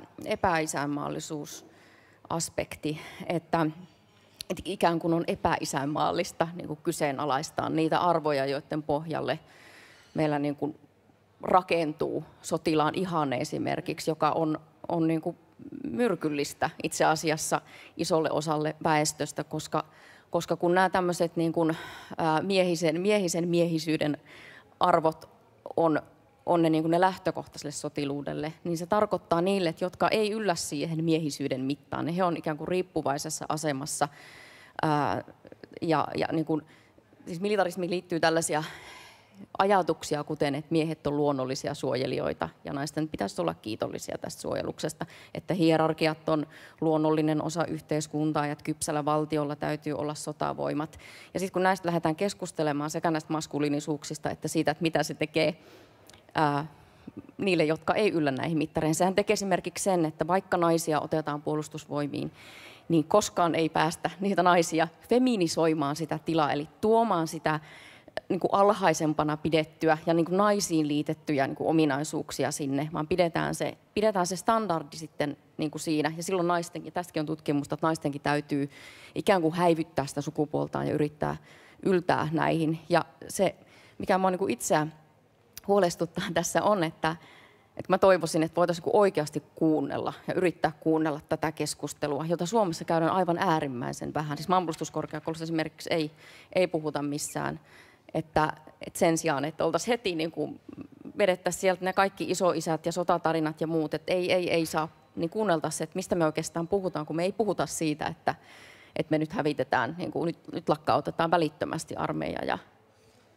epäisänmaallisuusaspekti, että, että ikään kuin on epäisänmaallista niin kuin kyseenalaistaa niitä arvoja, joiden pohjalle meillä niin kuin rakentuu sotilaan ihanne esimerkiksi, joka on, on niin kuin myrkyllistä itse asiassa isolle osalle väestöstä, koska Koska kun nämä tämmöiset niin kuin, ää, miehisen, miehisen miehisyyden arvot on, on ne, niin kuin ne lähtökohtaiselle sotiluudelle, niin se tarkoittaa niille, jotka ei yllä siihen miehisyyden mittaan. He on ikään kuin riippuvaisessa asemassa. Ää, ja, ja niin kuin, siis militarismiin liittyy tällaisia ajatuksia, kuten että miehet on luonnollisia suojelijoita ja naisten pitäisi olla kiitollisia tästä suojeluksesta, että hierarkiat on luonnollinen osa yhteiskuntaa ja että kypsällä valtiolla täytyy olla sotavoimat. Ja sitten kun näistä lähdetään keskustelemaan sekä näistä maskuliinisuuksista että siitä, että mitä se tekee ää, niille, jotka ei yllä näihin mittareihin. Sehän tekee esimerkiksi sen, että vaikka naisia otetaan puolustusvoimiin, niin koskaan ei päästä niitä naisia feminisoimaan sitä tilaa, eli tuomaan sitä niin kuin alhaisempana pidettyä ja niin kuin naisiin liitettyjä niin kuin ominaisuuksia sinne, vaan pidetään se, pidetään se standardi sitten niin kuin siinä. Ja silloin naistenkin, tästäkin on tutkimusta, että naistenkin täytyy ikään kuin häivyttää sitä sukupuoltaan ja yrittää yltää näihin. Ja se, mikä minua niin kuin itseä huolestuttaa tässä on, että, että mä toivoisin, että voitaisiin oikeasti kuunnella ja yrittää kuunnella tätä keskustelua, jota Suomessa käydään aivan äärimmäisen vähän. Siis maanpuolustuskorkeakoulussa esimerkiksi ei, ei puhuta missään. Että, että sen sijaan, että oltaisiin heti niin kuin vedettäisiin sieltä ne kaikki isoisät ja sotatarinat ja muut, että ei, ei, ei saa, niin kuunneltaisiin, että mistä me oikeastaan puhutaan, kun me ei puhuta siitä, että, että me nyt hävitetään, niin kuin nyt, nyt lakkautetaan välittömästi armeija ja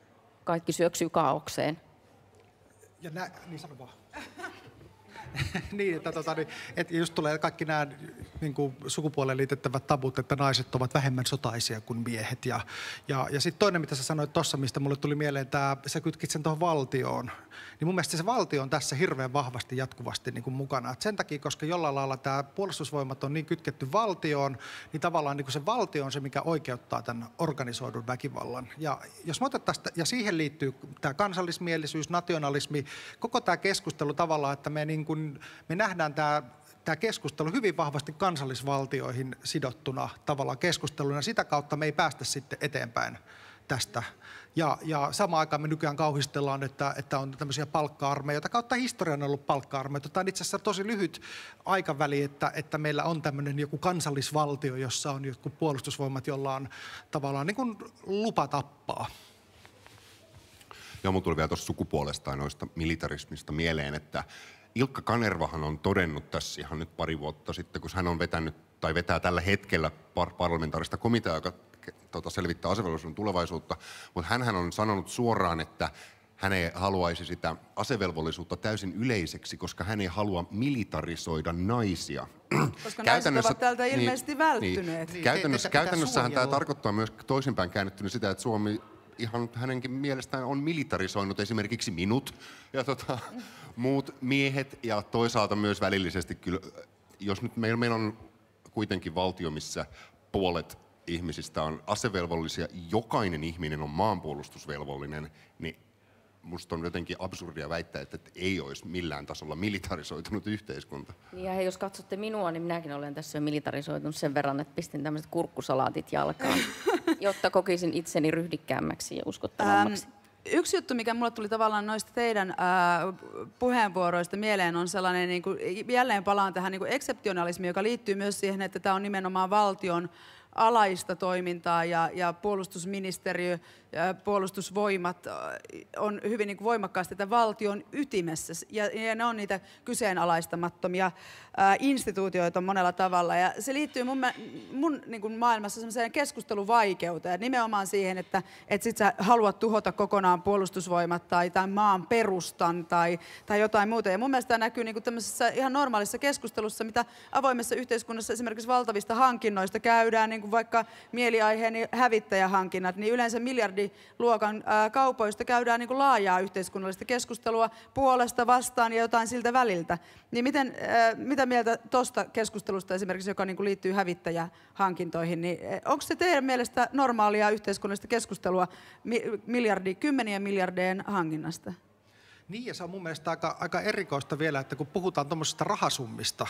kaikki syöksyy kaaukseen. Ja nä, niin sano vaan. Niin, että, tota, niin, että just tulee kaikki nämä niin kuin sukupuoleen liitettävät tabut, että naiset ovat vähemmän sotaisia kuin miehet. Ja, ja, ja sitten toinen, mitä sä sanoit tuossa, mistä mulle tuli mieleen, että sä kytkit sen tuohon valtioon. Niin mun mielestä se valtio on tässä hirveän vahvasti jatkuvasti niin kuin mukana. Et sen takia, koska jollain lailla tämä puolustusvoimat on niin kytketty valtioon, niin tavallaan niin kuin se valtio on se, mikä oikeuttaa tämän organisoidun väkivallan. Ja, jos me otettaisiin, ja siihen liittyy tämä kansallismielisyys, nationalismi, koko tämä keskustelu tavallaan, että me, niin kuin, me nähdään tämä Tämä keskustelu hyvin vahvasti kansallisvaltioihin sidottuna tavallaan keskusteluna. Sitä kautta me ei päästä sitten eteenpäin tästä. Ja, ja samaan aikaan me nykyään kauhistellaan, että, että on tämmöisiä palkka-armeijoita. Kautta historian on ollut palkka-armeijoita. Tämä on itse asiassa tosi lyhyt aikaväli, että, että meillä on tämmöinen joku kansallisvaltio, jossa on joku puolustusvoimat, jolla on tavallaan niin kuin lupa tappaa. Ja mun tuli vielä tuossa sukupuolesta ja noista militarismista mieleen, että Ilkka Kanervahan on todennut tässä ihan nyt pari vuotta sitten, kun hän on vetänyt tai vetää tällä hetkellä par- parlamentaarista komiteaa, joka tota, selvittää asevelvollisuuden tulevaisuutta, mutta hänhän on sanonut suoraan, että hän ei haluaisi sitä asevelvollisuutta täysin yleiseksi, koska hän ei halua militarisoida naisia. Koska naiset ovat tältä ilmeisesti niin, välttyneet. Niin, käytännössä, käytännössähän tämä tarkoittaa myös toisinpäin käännettynä sitä, että Suomi ihan hänenkin mielestään on militarisoinut esimerkiksi minut ja tota, muut miehet ja toisaalta myös välillisesti kyllä, jos nyt meillä, meillä on kuitenkin valtio, missä puolet ihmisistä on asevelvollisia, jokainen ihminen on maanpuolustusvelvollinen, niin musta on jotenkin absurdia väittää, että ei olisi millään tasolla militarisoitunut yhteiskunta. Ja hei, jos katsotte minua, niin minäkin olen tässä jo militarisoitunut sen verran, että pistin tämmöiset kurkkusalaatit jalkaan, jotta kokisin itseni ryhdikkäämmäksi ja uskottavammaksi. Ähm, yksi juttu, mikä mulle tuli tavallaan noista teidän äh, puheenvuoroista mieleen, on sellainen, niin kuin, jälleen palaan tähän niin kuin ekseptionalismiin, joka liittyy myös siihen, että tämä on nimenomaan valtion alaista toimintaa ja, ja puolustusministeriö ja puolustusvoimat on hyvin niin kuin voimakkaasti tätä valtion ytimessä ja, ja ne on niitä kyseenalaistamattomia ää, instituutioita monella tavalla ja se liittyy mun, mun niin kuin maailmassa semmoiseen keskusteluvaikeuteen ja nimenomaan siihen, että et sit sä haluat tuhota kokonaan puolustusvoimat tai, tai maan perustan tai, tai jotain muuta ja mun mielestä tämä näkyy niin kuin tämmöisessä ihan normaalissa keskustelussa, mitä avoimessa yhteiskunnassa esimerkiksi valtavista hankinnoista käydään, niin kuin vaikka mieliaiheeni hävittäjähankinnat, niin yleensä miljardiluokan ää, kaupoista käydään niin kuin laajaa yhteiskunnallista keskustelua puolesta vastaan ja jotain siltä väliltä. Niin miten, ää, mitä mieltä tuosta keskustelusta esimerkiksi, joka niin kuin liittyy hävittäjähankintoihin, niin onko se teidän mielestä normaalia yhteiskunnallista keskustelua mi- miljardi, kymmenien miljardien hankinnasta? Niin, ja se on mun mielestä aika, aika erikoista vielä, että kun puhutaan tuommoisista rahasummista,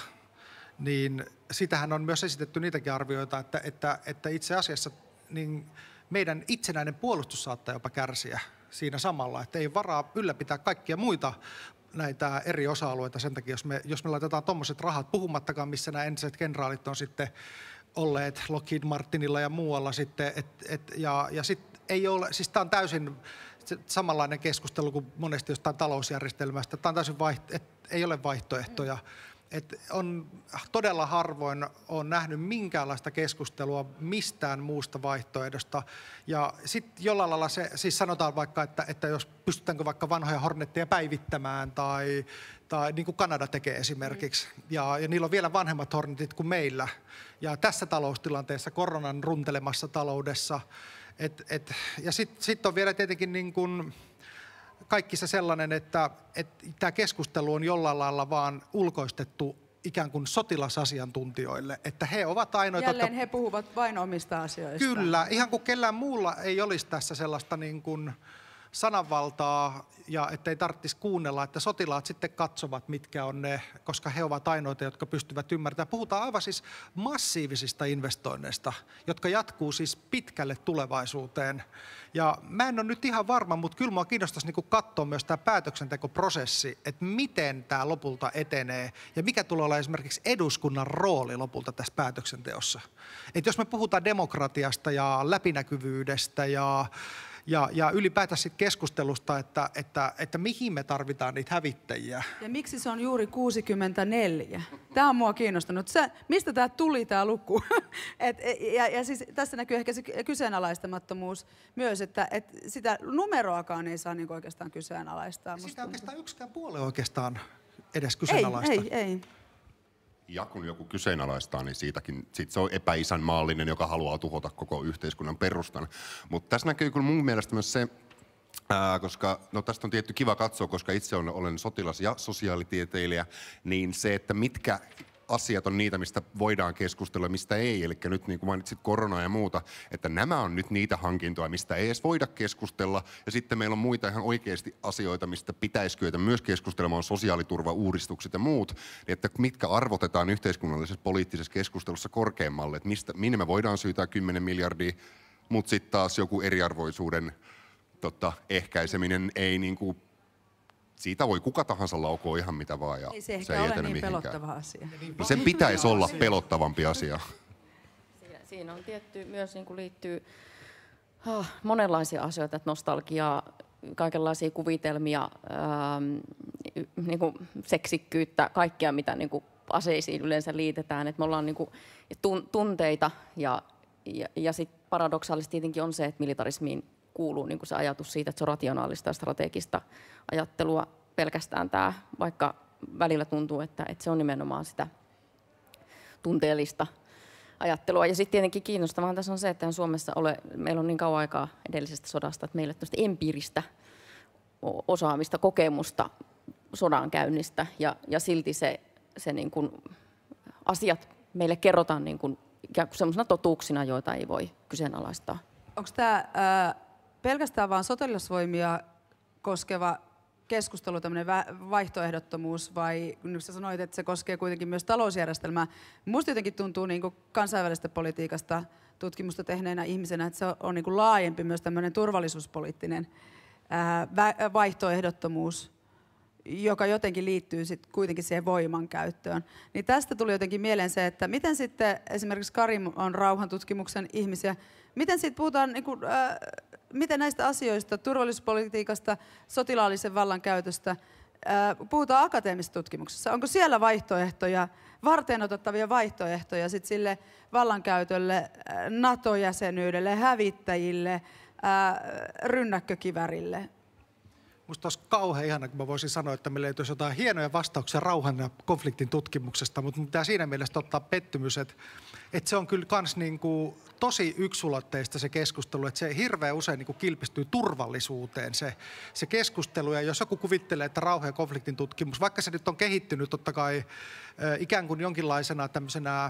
niin sitähän on myös esitetty niitäkin arvioita, että, että, että itse asiassa niin meidän itsenäinen puolustus saattaa jopa kärsiä siinä samalla, että ei varaa ylläpitää kaikkia muita näitä eri osa-alueita sen takia, jos me, jos me laitetaan tuommoiset rahat, puhumattakaan missä nämä entiset kenraalit on sitten olleet Lockheed Martinilla ja muualla sitten, et, et, ja, ja sitten ei ole, siis tämä on täysin samanlainen keskustelu kuin monesti jostain talousjärjestelmästä, tämä on täysin vaihto, et, ei ole vaihtoehtoja. Et on todella harvoin on nähnyt minkäänlaista keskustelua mistään muusta vaihtoehdosta. Ja sitten jollain lailla se, siis sanotaan vaikka, että, että jos pystytäänkö vaikka vanhoja Hornetteja päivittämään tai, tai niin kuin Kanada tekee esimerkiksi. Ja, ja niillä on vielä vanhemmat Hornetit kuin meillä. Ja tässä taloustilanteessa, koronan runtelemassa taloudessa. Et, et, ja sitten sit on vielä tietenkin niin kuin kaikki se sellainen, että, että tämä keskustelu on jollain lailla vaan ulkoistettu ikään kuin sotilasasiantuntijoille, että he ovat ainoita... Jälleen he puhuvat vain omista asioista. Kyllä, ihan kuin kellään muulla ei olisi tässä sellaista niin kuin sananvaltaa ja ettei tarvitsisi kuunnella, että sotilaat sitten katsovat, mitkä on ne, koska he ovat ainoita, jotka pystyvät ymmärtämään. Puhutaan aivan siis massiivisista investoinneista, jotka jatkuu siis pitkälle tulevaisuuteen. Ja mä en ole nyt ihan varma, mutta kyllä minua kiinnostaisi niin katsoa myös tämä päätöksentekoprosessi, että miten tämä lopulta etenee ja mikä tulee olla esimerkiksi eduskunnan rooli lopulta tässä päätöksenteossa. Että jos me puhutaan demokratiasta ja läpinäkyvyydestä ja ja, ja ylipäätään sit keskustelusta, että, että, että mihin me tarvitaan niitä hävittäjiä. Ja miksi se on juuri kuusikymmentäneljä? Tämä on mua kiinnostanut. Se, mistä tämä tuli, tämä luku? Et, ja, ja siis tässä näkyy ehkä se kyseenalaistamattomuus myös, että et sitä numeroakaan ei saa niinku oikeastaan kyseenalaistaa. Sitä oikeastaan yksikään puolue oikeastaan edes kyseenalaista. Ei, ei, ei. Ja kun joku kyseenalaistaa, niin siitäkin sit se on epäisänmaallinen, joka haluaa tuhota koko yhteiskunnan perustan. Mutta tässä näkyy kyllä mun mielestä myös se, ää, koska no tästä on tietty kiva katsoa, koska itse olen, olen sotilas- ja sosiaalitieteilijä, niin se, että mitkä asiat on niitä, mistä voidaan keskustella, mistä ei. Eli nyt niin kuin mainitsit koronaa ja muuta, että nämä on nyt niitä hankintoja, mistä ei edes voida keskustella. Ja sitten meillä on muita ihan oikeasti asioita, mistä pitäisi kyetä myös keskustelemaan, sosiaaliturvauudistukset ja muut. Että mitkä arvotetaan yhteiskunnallisessa poliittisessa keskustelussa korkeammalle, että mistä, minne me voidaan syytää kymmenen miljardia, mutta sitten taas joku eriarvoisuuden tota, ehkäiseminen ei niin kuin siitä voi kuka tahansa laukoa ihan mitä vaan ja ei se ehkä se ei ole etene niin mihinkään. pelottava asia. No sen pitäisi olla pelottavampi asia. Siinä on tietty, myös niin kuin liittyy oh, monenlaisia asioita, että nostalgiaa, kaikenlaisia kuvitelmia, ähm, niin kuin seksikkyyttä, kaikkea mitä niin kuin aseisiin yleensä liitetään. Että me ollaan niin kuin tun, tunteita ja, ja, ja sitten paradoksaalisesti tietenkin on se, että militarismiin kuuluu niin kuin se ajatus siitä, että se on rationaalista ja strategista ajattelua pelkästään tämä, vaikka välillä tuntuu, että, että se on nimenomaan sitä tunteellista ajattelua. Ja sitten tietenkin kiinnostavaa tässä on se, että Suomessa ole, meillä on niin kauan aikaa edellisestä sodasta, että meillä on tämmöistä empiiristä osaamista, kokemusta sodankäynnistä ja, ja silti se, se niin kuin asiat meille kerrotaan niin kuin ikään kuin semmoisena totuuksina, joita ei voi kyseenalaistaa. Onko tämä äh, pelkästään vain sotilasvoimia koskeva keskustelu, tämmöinen vaihtoehdottomuus, vai kun sä sanoit, että se koskee kuitenkin myös talousjärjestelmää. Musta jotenkin tuntuu niin kuin kansainvälisestä politiikasta tutkimusta tehneenä ihmisenä, että se on niin kuin laajempi myös tämmöinen turvallisuuspoliittinen ää, vaihtoehdottomuus, joka jotenkin liittyy sit kuitenkin siihen voiman käyttöön. Niin tästä tuli jotenkin mieleen se, että miten sitten esimerkiksi Karim on rauhantutkimuksen ihmisiä, miten siitä puhutaan, niin kuin, äh, miten näistä asioista, turvallisuuspolitiikasta, sotilaallisen vallankäytöstä, äh, puhutaan akateemisessa tutkimuksessa. Onko siellä vaihtoehtoja, varteenotettavia vaihtoehtoja sit sille vallankäytölle, äh, NATO-jäsenyydelle, hävittäjille, äh, rynnäkkökivärille? Musta olisi kauhean ihana, kun mä voisin sanoa, että meillä löytyisi jotain hienoja vastauksia rauhan ja konfliktin tutkimuksesta, mutta pitää siinä mielessä ottaa pettymys, että, että se on kyllä kans niin kuin tosi yksulotteista se keskustelu, että se hirveän usein niin kuin kilpistyy turvallisuuteen se, se keskustelu. Ja jos joku kuvittelee, että rauhan ja konfliktin tutkimus, vaikka se nyt on kehittynyt totta kai äh, ikään kuin jonkinlaisena tämmöisenä äh,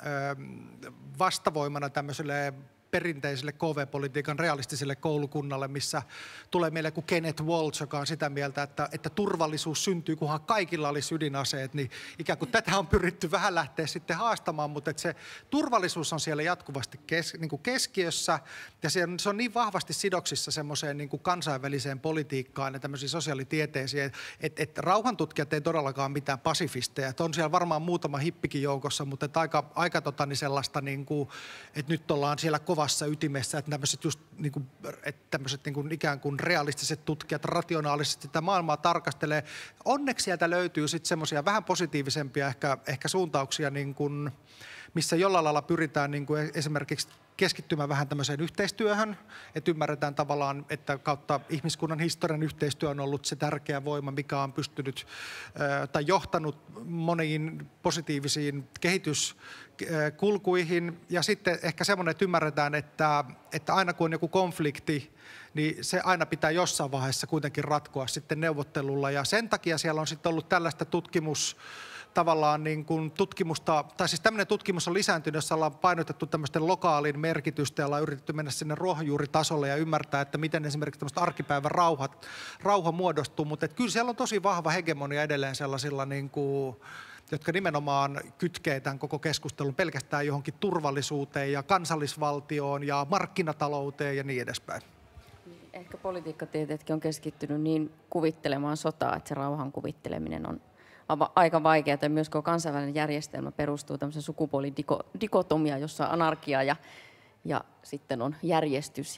vastavoimana tämmöiselle perinteiselle K V-politiikan realistiselle koulukunnalle, missä tulee meille kuin Kenneth Waltz, joka on sitä mieltä, että, että turvallisuus syntyy, kunhan kaikilla olisi ydinaseet, niin ikään kuin tätä on pyritty vähän lähteä sitten haastamaan, mutta että se turvallisuus on siellä jatkuvasti kes, niin kuin keskiössä, ja se on, se on niin vahvasti sidoksissa semmoiseen niin kuin kansainväliseen politiikkaan ja tämmöisiin sosiaalitieteisiin, että, että rauhantutkijat ei todellakaan mitään pasifisteja, että on siellä varmaan muutama hippikin joukossa, mutta että aika, aika tota, niin sellaista, niin kuin, että nyt ollaan siellä kova ytimessä, että tämmöiset, just, niin kuin, että tämmöiset niin kuin ikään kuin realistiset tutkijat rationaalisesti tätä maailmaa tarkastelee. Onneksi sieltä löytyy sitten semmoisia vähän positiivisempia ehkä, ehkä suuntauksia, niin kuin, missä jollain lailla pyritään niin kuin esimerkiksi keskittymään vähän tämmöiseen yhteistyöhön, että ymmärretään tavallaan, että kautta ihmiskunnan historian yhteistyö on ollut se tärkeä voima, mikä on pystynyt tai johtanut moniin positiivisiin kehityskulkuihin. Ja sitten ehkä semmoinen, että ymmärretään, että, että aina kun on joku konflikti, niin se aina pitää jossain vaiheessa kuitenkin ratkoa sitten neuvottelulla. Ja sen takia siellä on sitten ollut tällaista tutkimus, tavallaan niin kuin tutkimusta, tai siis tämmöinen tutkimus on lisääntynyt, jossa ollaan painotettu tämmöisten lokaalin merkitystä ja ollaan yritetty mennä sinne ruohonjuuritasolle ja ymmärtää, että miten esimerkiksi tämmöistä arkipäivän rauhat, rauha muodostuu, mutta kyllä siellä on tosi vahva hegemonia edelleen sellaisilla, niin kuin, jotka nimenomaan kytkee tämän koko keskustelun pelkästään johonkin turvallisuuteen ja kansallisvaltioon ja markkinatalouteen ja niin edespäin. Ehkä politiikkatieteetkin on keskittynyt niin kuvittelemaan sotaa, että se rauhan kuvitteleminen on aika vaikeaa, ja myös kun kansainvälinen järjestelmä perustuu tämmöisen sukupuolidikotomiaan, jossa on anarkia ja, ja sitten on järjestys, ja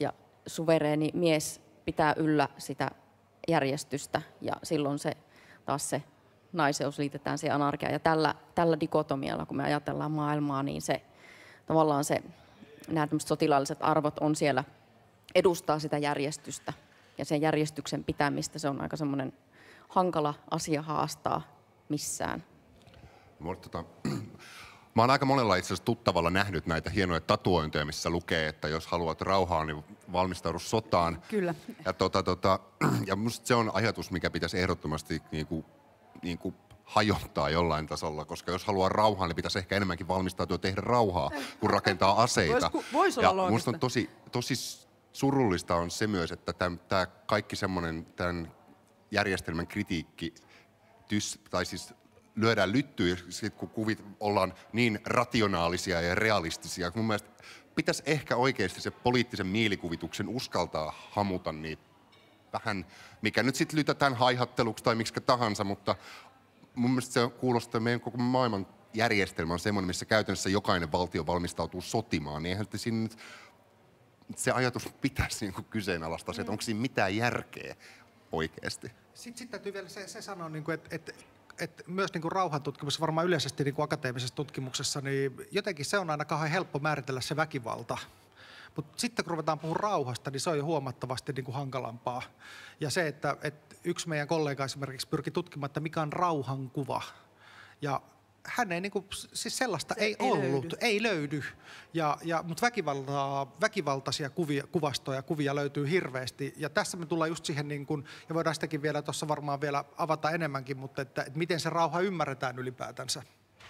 suvereeni mies pitää yllä sitä järjestystä ja silloin se taas se naiseus liitetään siihen anarkiaan. Ja tällä, tällä dikotomialla, kun me ajatellaan maailmaa, niin se tavallaan se, nämä tämmöiset sotilaalliset arvot on siellä, edustaa sitä järjestystä ja sen järjestyksen pitämistä. Se on aika semmoinen hankala asia haastaa missään. Tota, mä oon aika monella itse asiassa tuttavalla nähnyt näitä hienoja tatuointeja, missä lukee, että jos haluat rauhaa, niin valmistaudu sotaan. Kyllä. Ja, tota, tota, ja musta se on ajatus, mikä pitäisi ehdottomasti niin kuin, niin kuin hajottaa jollain tasolla, koska jos haluaa rauhaa, niin pitäisi ehkä enemmänkin valmistautua tehdä rauhaa, kun rakentaa aseita. Vois, vois olla ja loogista. musta on tosi, tosi surullista on se myös, että tämä kaikki semmoinen tämän järjestelmän kritiikki, tys, tai siis lyödään lyttyä, sit kun kuvit ollaan niin rationaalisia ja realistisia. Mun mielestä pitäisi ehkä oikeasti se poliittisen mielikuvituksen uskaltaa hamuta niitä vähän, mikä nyt sitten lytätään haihatteluksi tai miksi tahansa, mutta mun mielestä se kuulostaa, että meidän koko maailman järjestelmä on semmoinen, missä käytännössä jokainen valtio valmistautuu sotimaan, niin eihän siinä nyt se ajatus pitäisi niin kyseenalaistaa, mm. että onko siinä mitään järkeä oikeasti. Sitten sit täytyy vielä se, se sanoa, niin että et, et myös niin rauhantutkimuksessa, varmaan yleisesti niin akateemisessa tutkimuksessa, niin jotenkin se on aina kauhean helppo määritellä se väkivalta. Mutta sitten kun ruvetaan puhumaan rauhasta, niin se on jo huomattavasti niin kuin hankalampaa. Ja se, että, että yksi meidän kollega esimerkiksi pyrki tutkimaan, että mikä on rauhankuva. Ja hän ei, niin kuin, siis sellaista ei, ei ollut, löydy. ei löydy. Ja, ja, mutta väkivaltaa, väkivaltaisia kuvia, kuvastoja, kuvia löytyy hirveästi. Ja tässä me tullaan just siihen, niin kuin, ja voidaan sitäkin vielä tuossa varmaan vielä avata enemmänkin, mutta että, että miten se rauha ymmärretään ylipäätänsä.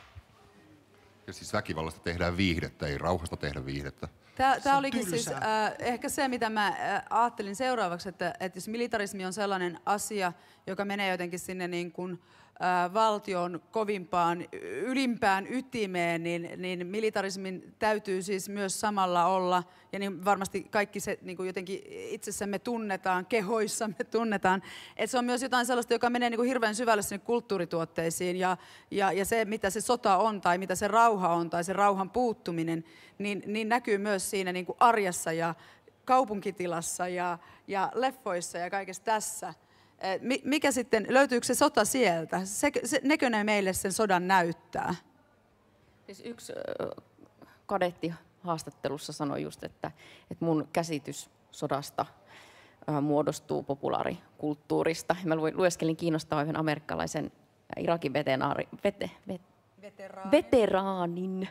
Ja siis väkivallasta tehdään viihdettä, ei rauhasta tehdä viihdettä. Tämä, tämä olikin siis äh, ehkä se, mitä mä äh, ajattelin seuraavaksi, että, että jos militarismi on sellainen asia, joka menee jotenkin sinne niin kuin, äh, valtion kovimpaan, ylimpään ytimeen, niin, niin militarismin täytyy siis myös samalla olla, ja niin varmasti kaikki se niin kuin jotenkin itsessämme tunnetaan, kehoissamme tunnetaan, että se on myös jotain sellaista, joka menee niin kuin hirveän syvälle sinne kulttuurituotteisiin, ja, ja, ja se, mitä se sota on, tai mitä se rauha on, tai se rauhan puuttuminen, niin, niin näkyy myös siinä niin kuin arjessa ja kaupunkitilassa ja, ja leffoissa ja kaikessa tässä. Mikä sitten, löytyykö se sota sieltä? Se, se, nekö ne meille sen sodan näyttää? Siis yksi kadetti haastattelussa sanoi just, että, että mun käsitys sodasta muodostuu populaarikulttuurista. Mä lueskelin kiinnostavaa yhden amerikkalaisen Irakin veteraani, vete, vet, Veteraanin. veteraanin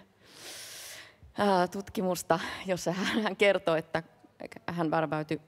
tutkimusta, jossa hän kertoo, että hän värväytyi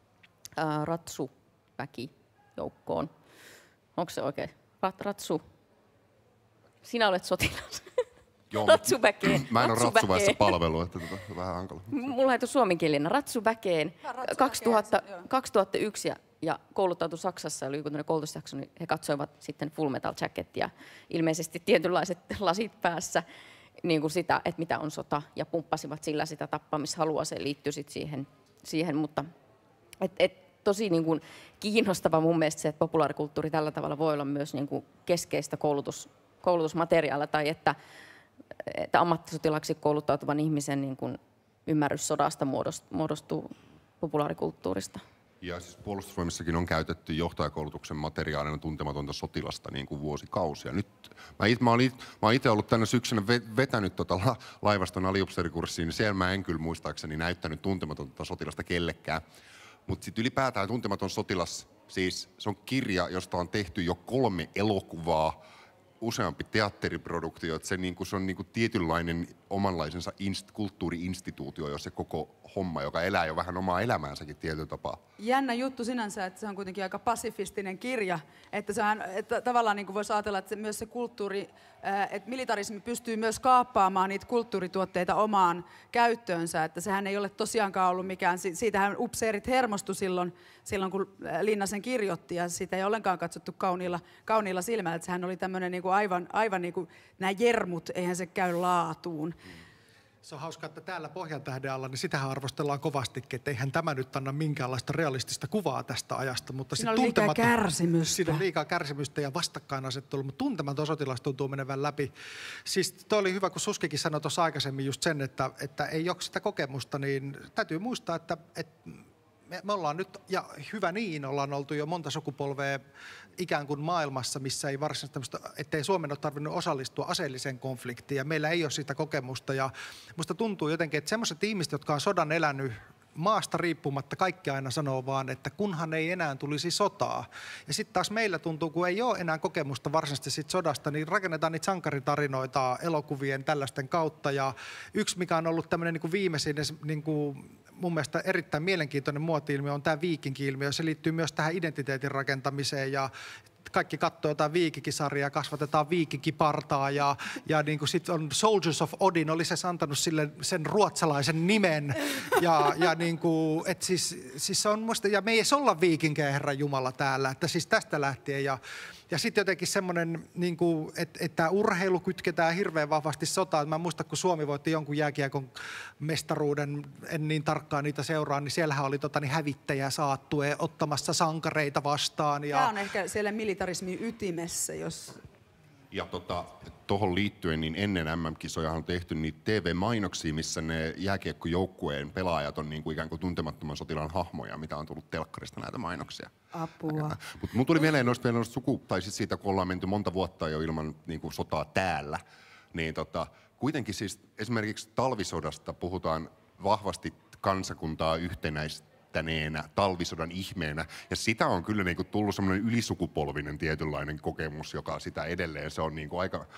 ratsuväkijoukkoon. Onko se oikein? Rat, ratsu. Sinä olet sotilas. Joo, ratsuväkeen. Mä en ole ratsuväessä palvelua, että tota, vähän hankala. Mulla ei tule suomenkielinen. Ratsuväkeen kaksituhatta, kaksituhattayksi ja, ja kouluttautui Saksassa, oli joku koulutusjakso, niin he katsoivat sitten Full Metal Jacketia. Ilmeisesti tietynlaiset lasit päässä. Niin kuin sitä, että mitä on sota, ja pumppasivat sillä sitä tappamishalua, se liittyy sitten siihen, siihen, mutta et, et, tosi niin kuin kiinnostava mun mielestä se, että populaarikulttuuri tällä tavalla voi olla myös niin kuin keskeistä koulutus, koulutusmateriaalia, tai että, että ammattisotilaksi kouluttautuvan ihmisen niin kuin ymmärrys sodasta muodostuu populaarikulttuurista. Ja siis puolustusvoimissakin on käytetty johtajakoulutuksen materiaalina tuntematonta sotilasta niin kuin vuosikausia. Nyt, mä, it, mä, it, mä oon itse ollut tänä syksynä vetänyt tota la, laivaston aliupseerikurssiin, niin siellä mä en kyllä muistaakseni näyttänyt tuntematonta sotilasta kellekään. Mutta sitten ylipäätään Tuntematon sotilas, siis se on kirja, josta on tehty jo kolme elokuvaa, useampi teatteriproduktio, että se, niinku, se on niinku tietynlainen omanlaisensa inst, kulttuuri-instituutio, jos se koko homma, joka elää jo vähän omaa elämäänsäkin tietyllä tapaa. Jännä juttu sinänsä, että se on kuitenkin aika pasifistinen kirja, että, sehän, että tavallaan niin kuin voisi ajatella, että se, myös se kulttuuri, että militarismi pystyy myös kaappaamaan niitä kulttuurituotteita omaan käyttöönsä, että sehän ei ole tosiaankaan ollut mikään, siitähän upseerit hermostu silloin, silloin kun Linna sen kirjoitti, ja siitä ei ollenkaan katsottu kauniilla, kauniilla silmällä, että sehän oli tämmöinen niin kuin aivan, aivan niin kuin nämä jermut, eihän se käy laatuun. Se on hauskaa, että täällä Pohjantähden alla, niin sitähän arvostellaan kovastikin, että eihän tämä nyt anna minkäänlaista realistista kuvaa tästä ajasta. Mutta siinä on liikaa kärsimystä. Siinä on liikaa kärsimystä ja vastakkainasettelu, mutta Tuntematon sotilas tuntuu menevän läpi. Siis toi oli hyvä, kun Suskikin sanoi tuossa aikaisemmin just sen, että, että ei ole sitä kokemusta, niin täytyy muistaa, että, että me, me ollaan nyt, ja hyvä niin, ollaan oltu jo monta sukupolvea ikään kuin maailmassa, missä ei varsinaisesti tämmöistä, ettei Suomen ole tarvinnut osallistua aseelliseen konfliktiin, ja meillä ei ole sitä kokemusta, ja musta tuntuu jotenkin, että semmoiset ihmiset, jotka on sodan elänyt maasta riippumatta, kaikki aina sanoo vaan, että kunhan ei enää tulisi sotaa. Ja sitten taas meillä tuntuu, kun ei ole enää kokemusta varsinaisesti sit sodasta, niin rakennetaan niitä sankaritarinoita elokuvien tällaisten kautta. Ja yksi, mikä on ollut tämmöinen niin kuin viimeisin, niin kuin mun mielestä erittäin mielenkiintoinen muoti-ilmiö on tämä viikinki-ilmiö. Se liittyy myös tähän identiteetin rakentamiseen ja kaikki katsoo jotain viikinkisarjaa, kasvatetaan viikinkipartaa ja, ja niin kuin sit on Soldiers of Odin, oli se antanut sille sen ruotsalaisen nimen. Ja, ja, niin kuin, et siis, siis se on musta, ja me ei edes olla viikinkejä, Herran Jumala, täällä. Että siis tästä lähtien. Ja, ja sitten jotenkin semmoinen, niin kuin, että, että urheilu kytketään hirveän vahvasti sotaan. Mä muistan, kun Suomi voitti jonkun jääkiekon mestaruuden, en niin tarkkaan niitä seuraa, niin siellähän oli tota, niin hävittäjä saattue ottamassa sankareita vastaan. Ja tämä on ehkä siellä militarismin ytimessä, jos... Ja tota, tuohon liittyen, niin ennen M M-kisoja on tehty niitä T V-mainoksia, missä ne jääkiekkojoukkueen pelaajat on niin kuin ikään kuin tuntemattoman sotilaan hahmoja, mitä on tullut telkkarista näitä mainoksia. Apua. Mutta mun tuli mieleen noista vielä noista suku, tai siis siitä, kun ollaan menty monta vuotta jo ilman niin kuin sotaa täällä, niin tota, kuitenkin siis esimerkiksi talvisodasta puhutaan vahvasti kansakuntaa yhtenäistäneenä, talvisodan ihmeenä, ja sitä on kyllä niin kuin tullut semmoinen ylisukupolvinen tietynlainen kokemus, joka sitä edelleen, se on niin kuin aika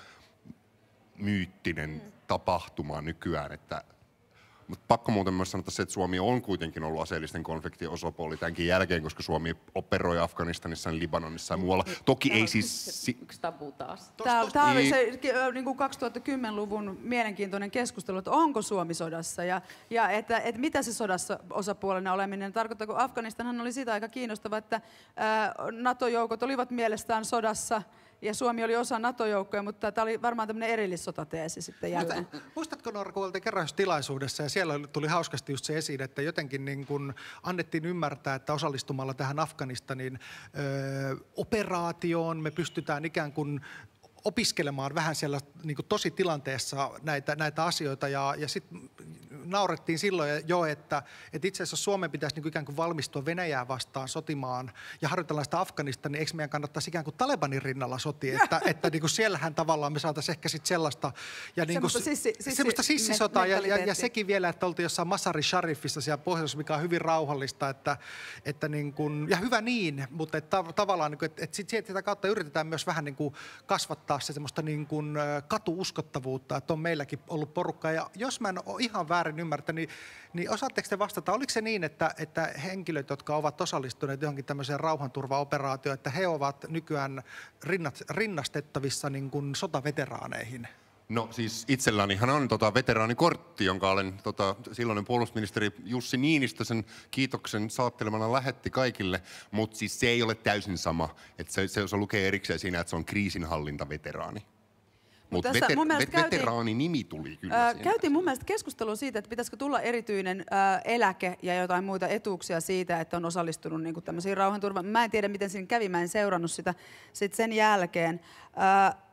myyttinen mm. tapahtuma nykyään, että mutta pakko muuten myös sanoa se, että Suomi on kuitenkin ollut aseellisten konfliktien osapuoli tämänkin jälkeen, koska Suomi operoi Afganistanissa, Libanonissa ja muualla. Toki Tämä ei on siis... yksi, yksi tabu taas. Tämä, tämä oli Ei. se niin kuin kaksituhattakymmenluvun mielenkiintoinen keskustelu, että onko Suomi sodassa ja, ja että, että mitä se sodassa osapuolena oleminen tarkoittaa, kun Afganistanhan oli siitä aika kiinnostava, että ää, NATO-joukot olivat mielestään sodassa ja Suomi oli osa NATO-joukkoja, mutta tämä oli varmaan tämmöinen erillissotateesi sitten jälleen. Muistatko, Noora, kun oltiin kerrostilaisuudessa ja siellä tuli hauskasti just se esiin, että jotenkin niin kun annettiin ymmärtää, että osallistumalla tähän Afganistanin ö, operaatioon me pystytään ikään kuin opiskelemaan vähän siellä niin kuin tositilanteessa näitä, näitä asioita ja, ja sitten naurettiin silloin jo, että, että itse asiassa Suomen pitäisi niin kuin ikään kuin valmistua Venäjää vastaan sotimaan ja harjoitellaan sitä Afganistania, niin eikö meidän kannattaisi ikään kuin Talebanin rinnalla sotia, että, että niin kuin siellähän tavallaan me saataisiin ehkä sitten sellaista ja niin kuin, sissi, sissi, semmoista sissisotaa ja, ja, ja sekin vielä, että oltiin jossain Mazar-i-Sharifissa siellä pohjoisessa, mikä on hyvin rauhallista, että, että niin kuin, ja hyvä niin, mutta että tavallaan, niin kuin, että, että sit sitä kautta yritetään myös vähän niin kuin kasvattaa se semmoista niin kuin katuuskottavuutta, että on meilläkin ollut porukkaa. Ja jos mä en ole ihan väärin ymmärtänyt, niin, niin osaatteko te vastata, oliko se niin, että, että henkilöt, jotka ovat osallistuneet johonkin tämmöiseen rauhanturvaoperaatioon, että he ovat nykyään rinnat, rinnastettavissa niin kuin sotaveteraaneihin? No siis itsellänihan on tota veteraanikortti, jonka olen tota, silloinen puolustusministeri Jussi Niinistö sen kiitoksen saattelemana lähetti kaikille, mutta siis se ei ole täysin sama, että se, se, se lukee erikseen siinä, että se on kriisinhallintaveteraani. Mutta tässä veter, mun mielestä vet, käytiin- veteraaninimi tuli kyllä Ää, siinä. Käytiin mun mielestä keskustelua siitä, että pitäisikö tulla erityinen ää, eläke ja jotain muita etuuksia siitä, että on osallistunut niin kuin tämmöisiin rauhanturvaan. Mä en tiedä, miten siinä kävi, mä en seurannut sitä sit sen jälkeen. Ää,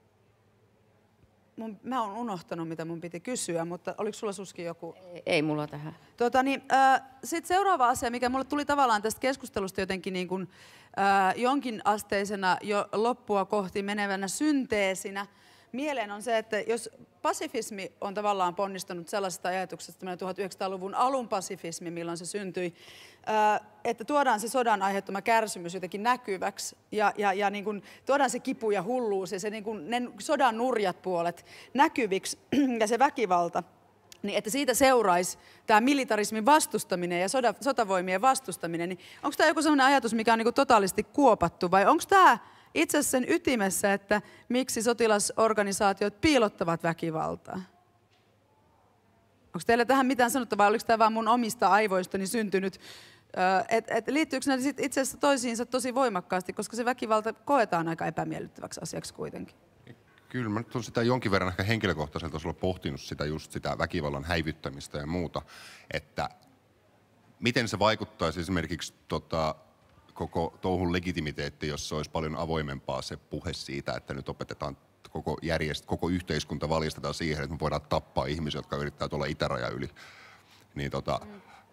mun, mä oon unohtanut, mitä mun piti kysyä, mutta oliko sulla Suski joku? Ei mulla tähän. Tota, niin, äh, Sitten seuraava asia, mikä mulle tuli tavallaan tästä keskustelusta jotenkin niin kuin, äh, jonkin asteisena jo loppua kohti menevänä synteesinä, mieleen on se, että jos pasifismi on tavallaan ponnistunut sellaisesta ajatuksesta, tuhatyhdeksänsataaluvun alun pasifismi, milloin se syntyi, että tuodaan se sodan aiheuttama kärsimys jotenkin näkyväksi ja, ja, ja niin kuin tuodaan se kipu ja hulluus ja se niin kuin, ne sodan nurjat puolet näkyviksi ja se väkivalta, niin että siitä seuraisi tämä militarismin vastustaminen ja soda, sotavoimien vastustaminen, niin onko tämä joku sellainen ajatus, mikä on niin kuin totaalisesti kuopattu vai onko tämä itse asiassa sen ytimessä, että miksi sotilasorganisaatiot piilottavat väkivaltaa? Onko teillä tähän mitään sanottavaa, oliko tämä vaan mun omista aivoistani syntynyt? Et, et liittyykö ne sit itse asiassa toisiinsa tosi voimakkaasti, koska se väkivalta koetaan aika epämiellyttäväksi asiaksi kuitenkin? Kyllä, mä nyt olen sitä jonkin verran ehkä henkilökohtaisella tasolla pohtinut sitä just sitä väkivallan häivyttämistä ja muuta, että miten se vaikuttaisi esimerkiksi tota, koko touhun legitimiteetti, jos se olisi paljon avoimempaa se puhe siitä, että nyt opetetaan koko, järjest, koko yhteiskunta valjastetaan siihen, että me voidaan tappaa ihmisiä, jotka yrittää tulla itäraja yli. Niin tota,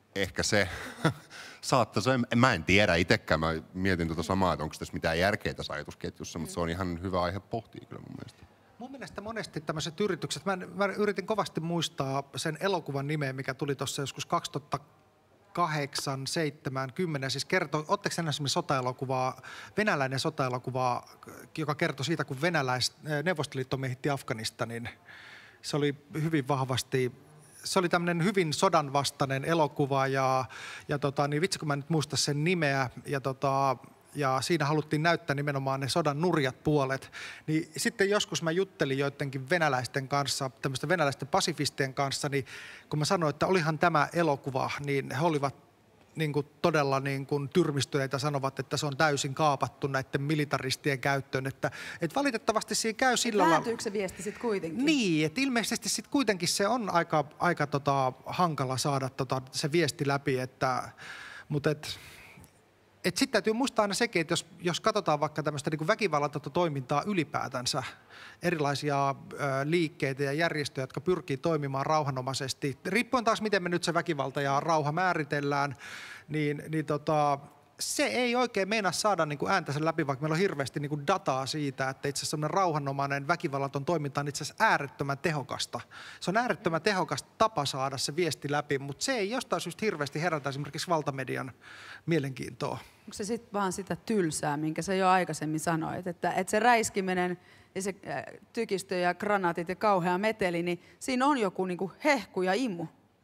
ehkä se saattaisi, mä en tiedä itsekään, mä mietin tuota samaa, että onko tässä mitään järkeä tässä ajatusketjussa, mutta se on ihan hyvä aihe pohtia kyllä mun mielestä. Mun mielestä monesti tämmöiset yritykset, mä, mä yritin kovasti muistaa sen elokuvan nimeä, mikä tuli tuossa joskus kaksituhattakahdeksan, seitsemän, kymmenen, siis kertoo, ootteko sä nähnyt sotaelokuvaa, venäläinen sotaelokuva, joka kertoi siitä, kun venäläis, Neuvostoliitto miehitti Afganistanin. Se oli hyvin vahvasti, se oli tämmöinen hyvin sodanvastainen elokuva ja, ja tota, niin vitsi kun mä nyt muista sen nimeä ja tota, ja siinä haluttiin näyttää nimenomaan ne sodan nurjat puolet. Niin sitten joskus mä juttelin joidenkin venäläisten kanssa, tämmöisten venäläisten pasifistien kanssa, niin kun mä sanoin, että olihan tämä elokuva, niin he olivat niin kuin todella niin kuin tyrmistyneitä, sanovat, että se on täysin kaapattu näiden militaristien käyttöön. Että, että valitettavasti siinä käy sillä lailla. Kääntyykö se viesti sitten kuitenkin? Niin, että ilmeisesti sitten kuitenkin se on aika, aika tota, hankala saada tota, se viesti läpi, että, mutta et, et sitten täytyy muistaa aina sekin, että jos, jos katsotaan vaikka tämmöistä niin väkivallatonta toimintaa ylipäätänsä, erilaisia ö, liikkeitä ja järjestöjä, jotka pyrkii toimimaan rauhanomaisesti, riippuen taas miten me nyt se väkivalta ja rauha määritellään, niin, niin tota, se ei oikein meinaa saada niin kuin ääntä sen läpi, vaikka meillä on hirveästi niin kuin dataa siitä, että itse asiassa semmoinen rauhanomainen väkivallaton toiminta on itse asiassa äärettömän tehokasta. Se on äärettömän tehokas tapa saada se viesti läpi, mutta se ei jostain syystä hirveästi herätä esimerkiksi valtamedian mielenkiintoa. Onko se sitten vaan sitä tylsää, minkä sä jo aikaisemmin sanoit, että, että se räiskiminen ja se tykistö ja granaatit ja kauhea meteli, niin siinä on joku niin kuin hehku ja imu?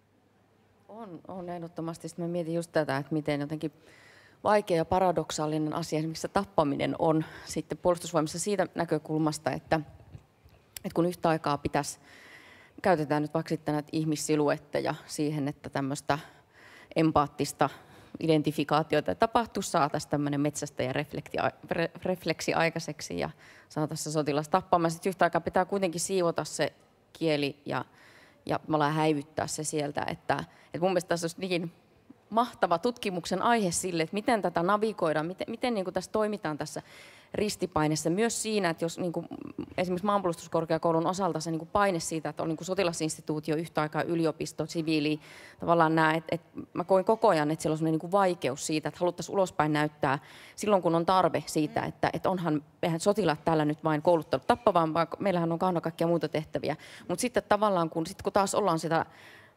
On, on ehdottomasti. Sitten mä mietin just tätä, että miten jotenkin vaikea ja paradoksaalinen asia esimerkiksi se tappaminen on sitten puolustusvoimissa siitä näkökulmasta, että, että kun yhtä aikaa pitäisi, käytetään nyt vaikka sitten näitä ihmissiluetteja siihen, että tämmöistä empaattista identifikaatiota tapahtuisi, saataisiin tämmöinen metsästäjärefleksi aikaiseksi ja saataisiin se sotilas tappamaan. Sitten yhtä aikaa pitää kuitenkin siivota se kieli ja, ja me ollaan häivyttää se sieltä, että, että mun mielestä tässä olisi niin mahtava tutkimuksen aihe sille, että miten tätä navigoidaan, miten, miten niin kuin tässä toimitaan tässä ristipaineessa. Myös siinä, että jos niin kuin esimerkiksi maanpuolustuskorkeakoulun osalta se niin kuin paine siitä, että on niin kuin sotilasinstituutio yhtä aikaa yliopisto, siviili, tavallaan nämä, että, että mä koin koko ajan, että siellä on sellainen niin kuin vaikeus siitä, että haluttaisiin ulospäin näyttää silloin, kun on tarve siitä, että, että onhan eihän sotilaat tällä nyt vain kouluttanut tappavaan, vaan meillähän on kahna kaikkia muita tehtäviä. Mutta sitten tavallaan, kun, sit kun taas ollaan sitä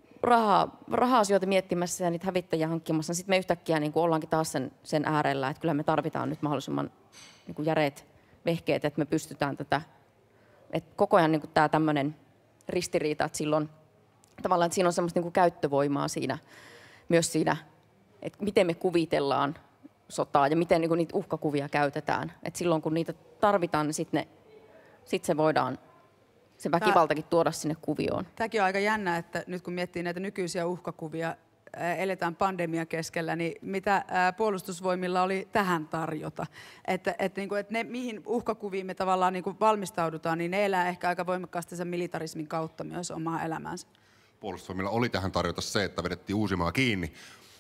rahaa, raha-asioita miettimässä ja niitä hävittäjiä hankkimassa, niin sitten me yhtäkkiä niin kuin ollaankin taas sen, sen äärellä, että kyllä me tarvitaan nyt mahdollisimman niin kuin järeät vehkeet, että me pystytään tätä, että koko ajan niin kuin tämä tämmöinen ristiriita, että silloin tavallaan, että siinä on semmoista niin kuin käyttövoimaa siinä, myös siinä, että miten me kuvitellaan sotaa ja miten niin kuin niitä uhkakuvia käytetään, että silloin kun niitä tarvitaan, niin sitten sit se voidaan se väkivaltakin tuoda sinne kuvioon. Tämäkin on aika jännä, että nyt kun miettii näitä nykyisiä uhkakuvia, eletään pandemia keskellä, niin mitä puolustusvoimilla oli tähän tarjota? Että, että, niin kuin, että ne, mihin uhkakuviin me tavallaan niin kuin valmistaudutaan, niin ne elää ehkä aika voimakkaasti sen militarismin kautta myös omaa elämäänsä. Puolustusvoimilla oli tähän tarjota se, että vedettiin Uusimaa kiinni.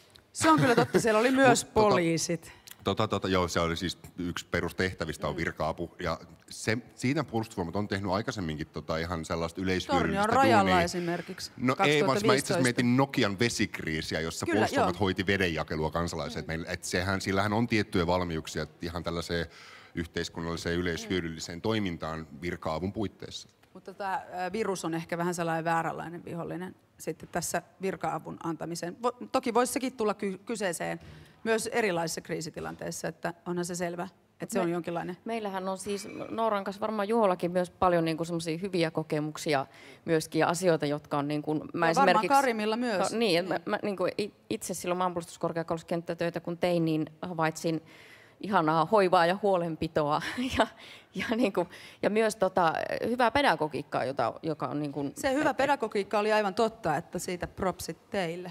Se on kyllä totta, siellä oli myös Mut, poliisit. Tota, tota, joo, se oli siis yksi perustehtävistä on virka-apu. Ja se, siinä puolustusvoimat on tehnyt aikaisemminkin tota ihan sellaista yleishyödyllistä Tornion rajalla duunia. esimerkiksi. No ei, vaan mä itse asiassa mietin Nokian vesikriisiä, jossa Kyllä, puolustusvoimat joo. hoiti vedenjakelua kansalaisille. Mm. Et sehän, sillähän on tiettyjä valmiuksia ihan tällaiseen yhteiskunnalliseen yleishyödylliseen toimintaan virka-avun puitteissa. Mutta tämä virus on ehkä vähän sellainen vääränlainen vihollinen sitten tässä virka-avun antamiseen. Vo- toki voisi sekin tulla ky- kyseeseen myös erilaisissa kriisitilanteissa, että onhan se selvä, että se Me, on jonkinlainen. Meillähän on siis Nooran kanssa varmaan Juhollakin myös paljon niin kuin semmoisia hyviä kokemuksia myöskin ja asioita, jotka on niin kuin mä ja esimerkiksi varmaan Karimilla myös. No, niin, mä, mä niin kuin itse silloin maanpuolustuskorkeakoulussa kenttätöitä kun tein, niin havaitsin ihanaa hoivaa ja huolenpitoa ja, ja, niin kuin, ja myös tota, hyvää pedagogiikkaa, jota, joka on niin kuin, Se hyvä pedagogiikka oli aivan totta, että siitä propsit teille.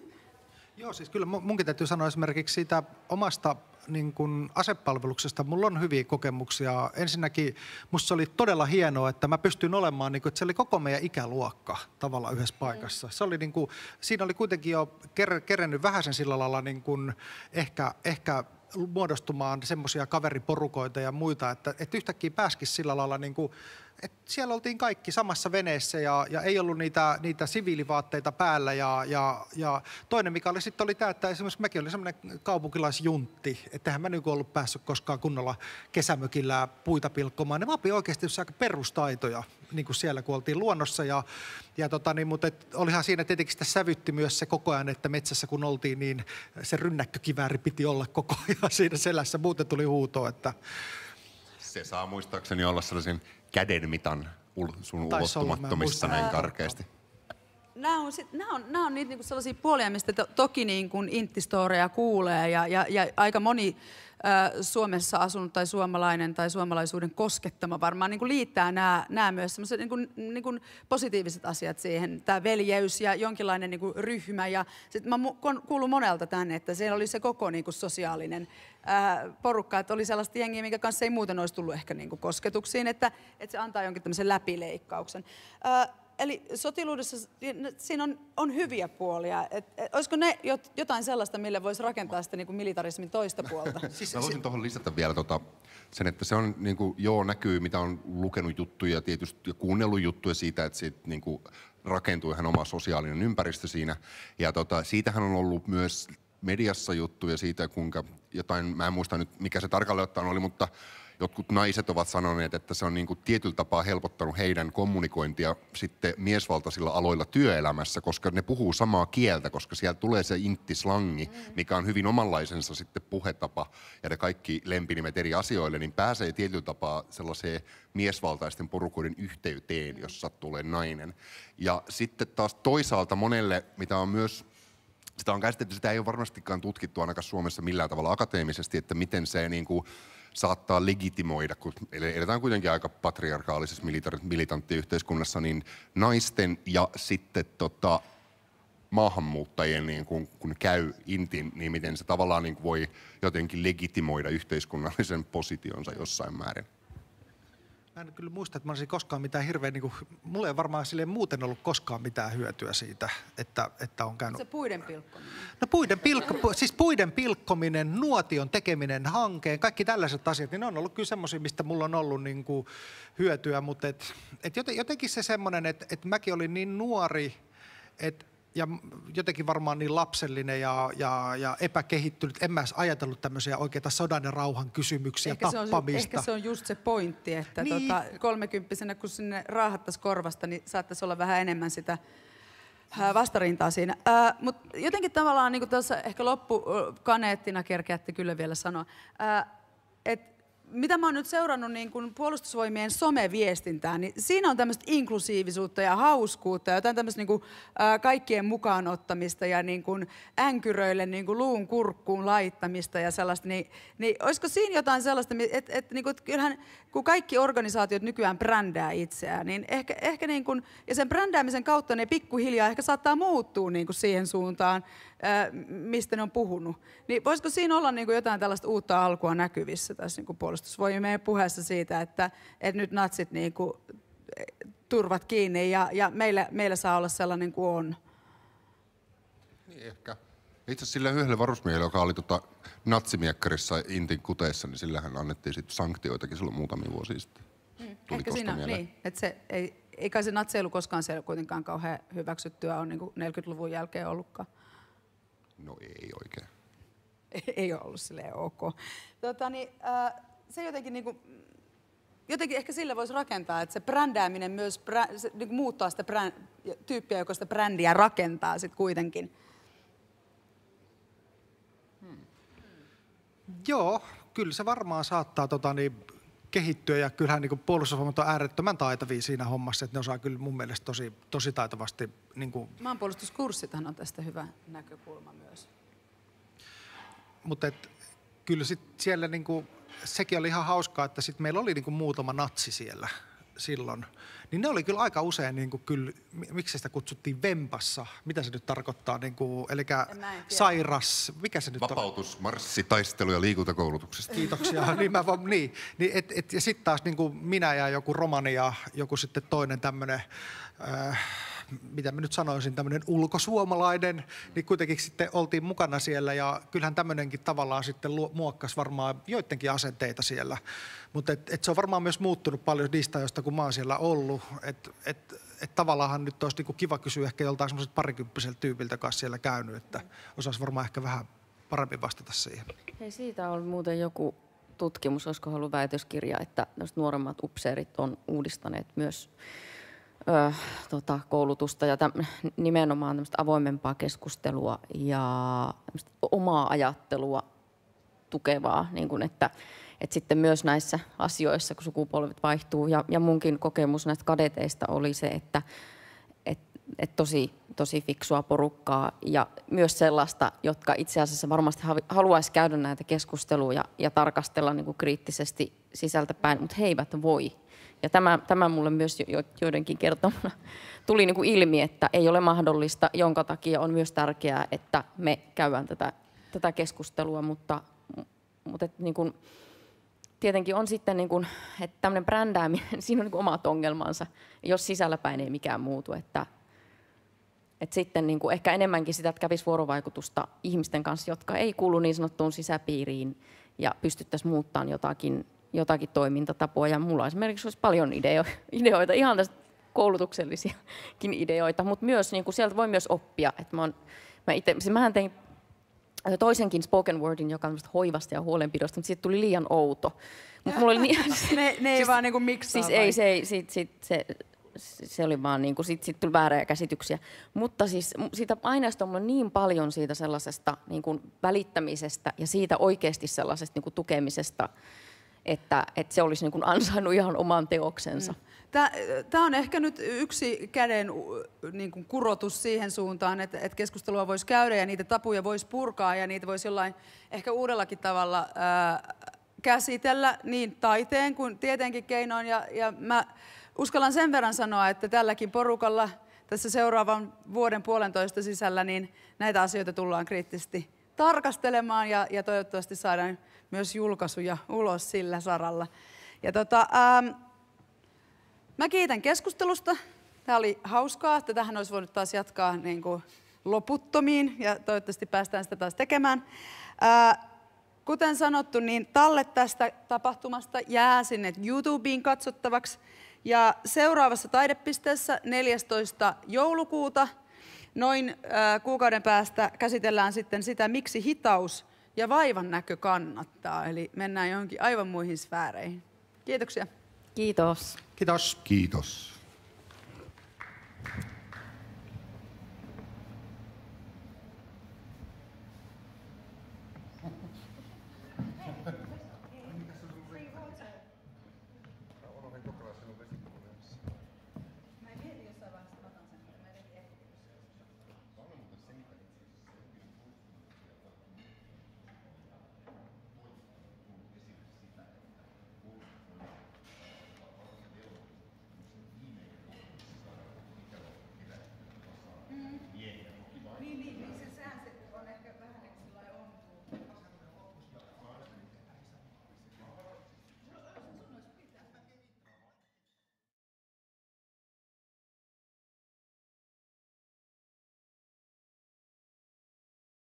Joo, siis kyllä munkin täytyy sanoa esimerkiksi siitä omasta niin kuin asepalveluksesta. Mulla on hyviä kokemuksia. Ensinnäkin musta se oli todella hienoa, että mä pystyin olemaan, niin kuin, että se oli koko meidän ikäluokka tavallaan yhdessä paikassa. Se oli, niin kuin, siinä oli kuitenkin jo ker- kerennyt vähäsen sillä lailla niin kuin ehkä, ehkä muodostumaan semmoisia kaveriporukoita ja muita, että, että yhtäkkiä pääsikin sillä lailla, niin kuin, et siellä oltiin kaikki samassa veneessä ja, ja ei ollut niitä, niitä siviilivaatteita päällä. Ja, ja, ja toinen, mikä oli sitten, oli tämä, että esimerkiksi mäkin olin semmoinen kaupunkilaisjuntti, että eihän mä niin ollut päässyt koskaan kunnolla kesämökillä puita pilkkomaan. Ne vaatii oikeasti aika perustaitoja niin kuin siellä, kun oltiin luonnossa. Ja, ja tota, niin, mutta et, olihan siinä tietenkin sitä sävytti myös se koko ajan, että metsässä kun oltiin, niin se rynnäkkökivääri piti olla koko ajan siinä selässä. Muuten tuli huuto, että... Se saa muistaakseni olla sellaisen kädenmitan ul- sun Taisi olla, mä ulottumattomissa muistan. näin karkeasti. Nämä on, sit, nämä on, nämä on niitä niinku sellaisia puolia, mistä to, toki niin kuin intistoreja kuulee ja, ja, ja aika moni ä, Suomessa asunut tai suomalainen tai suomalaisuuden koskettama varmaan niin kuin liittää nämä, nämä myös sellaiset niin kuin, niin kuin positiiviset asiat siihen. Tämä veljeys ja jonkinlainen niin kuin ryhmä. Ja sit mä kuulun monelta tänne, että siellä oli se koko niin kuin sosiaalinen ä, porukka, että oli sellaista jengiä, minkä kanssa ei muuten olisi tullut ehkä niin kuin kosketuksiin, että, että se antaa jonkin tämmöisen läpileikkauksen. Ä, Eli sotiluudessa siinä on, on hyviä puolia. Et, et, olisiko ne jotain sellaista, mille voisi rakentaa sitä niin kuin militarismin toista puolta? Siis, mä voisin tuohon lisätä vielä tota, sen, että se on, niin kuin, joo, näkyy, mitä on lukenut juttuja tietysti ja kuunnellut juttuja siitä, että siitä niin kuin, rakentuu ihan oma sosiaalinen ympäristö siinä. Ja tota, siitähän on ollut myös mediassa juttuja siitä, kuinka jotain, mä en muista nyt, mikä se tarkalleen ottaen oli, mutta jotkut naiset ovat sanoneet, että se on niin kuin tietyllä tapaa helpottanut heidän kommunikointia sitten miesvaltaisilla aloilla työelämässä, koska ne puhuu samaa kieltä, koska sieltä tulee se intti-slangi, mikä on hyvin omanlaisensa sitten puhetapa ja ne kaikki lempinimet eri asioille, niin pääsee tietyllä tapaa sellaiseen miesvaltaisten porukoiden yhteyteen, jos sattuu olemaan nainen. Ja sitten taas toisaalta monelle, mitä on myös sitä on käsitetty, sitä ei ole varmastikaan tutkittu ainakaan Suomessa millään tavalla akateemisesti, että miten se niin kuin saattaa legitimoida, kun eletään kuitenkin aika patriarkaalisessa militanttiyhteiskunnassa, niin naisten ja sitten tota, maahanmuuttajien, niin kun, kun käy intin, niin miten se tavallaan niin voi jotenkin legitimoida yhteiskunnallisen positionsa jossain määrin. Mä en kyllä muista, että mä olisin koskaan mitään hirveän, niin kuin, mulla ei varmaan silleen muuten ollut koskaan mitään hyötyä siitä, että, että on käynyt... Se puiden pilkkominen. No puiden, pilkko, siis puiden pilkkominen, nuotion tekeminen, hankeen, kaikki tällaiset asiat, niin ne on ollut kyllä semmoisia, mistä mulla on ollut niin kuin hyötyä, mutta et, et jotenkin se semmoinen, että et mäkin olin niin nuori, että ja jotenkin varmaan niin lapsellinen ja, ja, ja epäkehittynyt. En mä ajatellut tämmöisiä oikeita sodan ja rauhan kysymyksiä, ehkä tappamista. Se on, ehkä se on just se pointti, että niin. tota, kolmekymppisenä kun sinne raahattaisi korvasta, niin saattaisi olla vähän enemmän sitä vastarintaa siinä. Äh, Mutta jotenkin tavallaan niin kuin tuossa ehkä loppukaneettina kerkeätte kyllä vielä sanoa, äh, että mitä mä oon nyt seurannut niin kuin puolustusvoimien someviestintää, niin siinä on tämmöistä inklusiivisuutta ja hauskuutta ja jotain tämmöistä niin kuin, ää, kaikkien mukaan ottamista ja niin kuin änkyröille niin kuin luun kurkkuun laittamista ja sellaista. Niin, niin olisiko siinä jotain sellaista, että et, niin kuin, kyllähän kun kaikki organisaatiot nykyään brändää itseään, niin ehkä, ehkä niin kuin, ja sen brändäämisen kautta ne pikkuhiljaa ehkä saattaa muuttua niin kuin siihen suuntaan, ää, mistä ne on puhunut. Niin voisiko siinä olla niin kuin jotain tällaista uutta alkua näkyvissä tässä niin kuin puolustusvoimien puheessa siitä, että, että nyt natsit niin kuin turvat kiinni ja, ja meillä, meillä saa olla sellainen kuin on? Niin ehkä. Itse asiassa sille yhdelle varusmiehelle, joka oli tota natsimiekkarissa Intin kuteessa, niin sillähän annettiin sit sanktioitakin silloin muutamia vuosia sitten. Hmm. Ehkä siinä on, niin, että se ei, ei kai se natseilu koskaan siellä kuitenkaan kauhean hyväksyttyä on niin kuin neljäkymmentäluvun jälkeen ollutkaan. No ei oikein. Ei ole ollut silleen ok. Tota, niin, äh, se jotenkin, niin kuin, jotenkin ehkä sille voisi rakentaa, että se brändääminen myös brä, se, niin kuin muuttaa sitä brä, tyyppiä, joka sitä brändiä rakentaa sitten kuitenkin. Hmm. Joo, kyllä se varmaan saattaa tota, niin, kehittyä ja kyllähän niin puolustusvoimat on äärettömän taitavia siinä hommassa, että ne osaa kyllä mun mielestä tosi, tosi taitavasti. Niin kuin... Maanpuolustuskurssithan on tästä hyvä näkökulma myös. Mutta kyllä sit siellä niinku, sekin oli ihan hauskaa, että sit meillä oli niinku muutama natsi siellä silloin. Niin ne oli kyllä aika usein, niinku, kyllä, miksi sitä kutsuttiin Vempassa? Mitä se nyt tarkoittaa? Niinku, eli sairas, mikä se nyt Vapautus, on? Vapautusmarssi, taistelu- ja liikuntakoulutuksesta. Kiitoksia. niin mä vaan, niin. niin et, et, ja sitten taas niinku minä ja joku romani ja joku sitten toinen tämmöinen... Äh, mitä mä nyt sanoisin, tämmöinen ulkosuomalainen, niin kuitenkin sitten oltiin mukana siellä ja kyllähän tämmöinenkin tavallaan sitten muokkasi varmaan joidenkin asenteita siellä. Mutta et, et se on varmaan myös muuttunut paljon niistä ajoista, kun mä oon siellä ollut. Että et, et tavallaan nyt olisi niinku kiva kysyä ehkä joltain semmoiselta parikymppiseltä tyypiltä kanssa siellä käynyt, että osaisi varmaan ehkä vähän paremmin vastata siihen. Hei, siitä on muuten joku tutkimus, olisiko ollut väitöskirja, että nuoremmat upseerit on uudistaneet myös ö, tota, koulutusta ja täm, nimenomaan tämmöistä avoimempaa keskustelua ja omaa ajattelua tukevaa, niin kuin että, että sitten myös näissä asioissa, kun sukupolvet vaihtuu ja, ja munkin kokemus näistä kadeteista oli se, että et, et tosi, tosi fiksua porukkaa ja myös sellaista, jotka itse asiassa varmasti haluaisi käydä näitä keskusteluja ja tarkastella niin kuin kriittisesti sisältäpäin, mutta he eivät voi. Ja tämä, tämä mulle myös joidenkin kertomana tuli niin kuin ilmi, että ei ole mahdollista, jonka takia on myös tärkeää, että me käydään tätä, tätä keskustelua, mutta, mutta et niin kuin, tietenkin on sitten, niin kuin, että tämmöinen brändääminen, siinä on niin kuin omat ongelmansa, jos sisälläpäin ei mikään muutu. Että, että sitten niin kuin ehkä enemmänkin sitä, että kävisi vuorovaikutusta ihmisten kanssa, jotka ei kuulu niin sanottuun sisäpiiriin ja pystyttäisiin muuttamaan jotakin, jotakin toimintatapoja. Mulla esimerkiksi olisi paljon ideo, ideoita, ihan tästä koulutuksellisiakin ideoita, mutta myös niin kuin sieltä voi myös oppia. Että mä, on, mä ite, siis mähän tein toisenkin spoken wordin, joka on hoivasta ja huolenpidosta, mutta siitä tuli liian outo. Mut mulla oli niin, ne, ne ei siis, vaan niinku miksaa. Siis ei, se, ei, sit, sit, se, se oli vaan niinku, sit, sit tuli väärää käsityksiä. Mutta siis siitä aineistoa on niin paljon siitä sellaisesta niinku välittämisestä ja siitä oikeasti sellaisesta niinku tukemisesta, että, että se olisi niinku ansainnut ihan oman teoksensa. Mm. Tämä on ehkä nyt yksi käden niin kuin kurotus siihen suuntaan, että, että keskustelua voisi käydä ja niitä tapuja voisi purkaa ja niitä voisi jollain ehkä uudellakin tavalla ää, käsitellä niin taiteen kuin tietenkin keinoin. Ja, ja mä uskallan sen verran sanoa, että tälläkin porukalla tässä seuraavan vuoden puolentoista sisällä niin näitä asioita tullaan kriittisesti tarkastelemaan ja, ja toivottavasti saadaan myös julkaisuja ulos sillä saralla. Ja tota, ää, Mä kiitän keskustelusta. Tämä oli hauskaa. Tätähän olisi voinut taas jatkaa niin kuin loputtomiin ja toivottavasti päästään sitä taas tekemään. Ää, kuten sanottu, niin tallet tästä tapahtumasta jää sinne YouTubeen katsottavaksi. Ja seuraavassa taidepisteessä neljästoista joulukuuta noin ää, kuukauden päästä käsitellään sitten sitä, miksi hitaus ja vaivan näkö kannattaa. Eli mennään johonkin aivan muihin sfääreihin. Kiitoksia. Kiitos. Kiitos. Kiitos.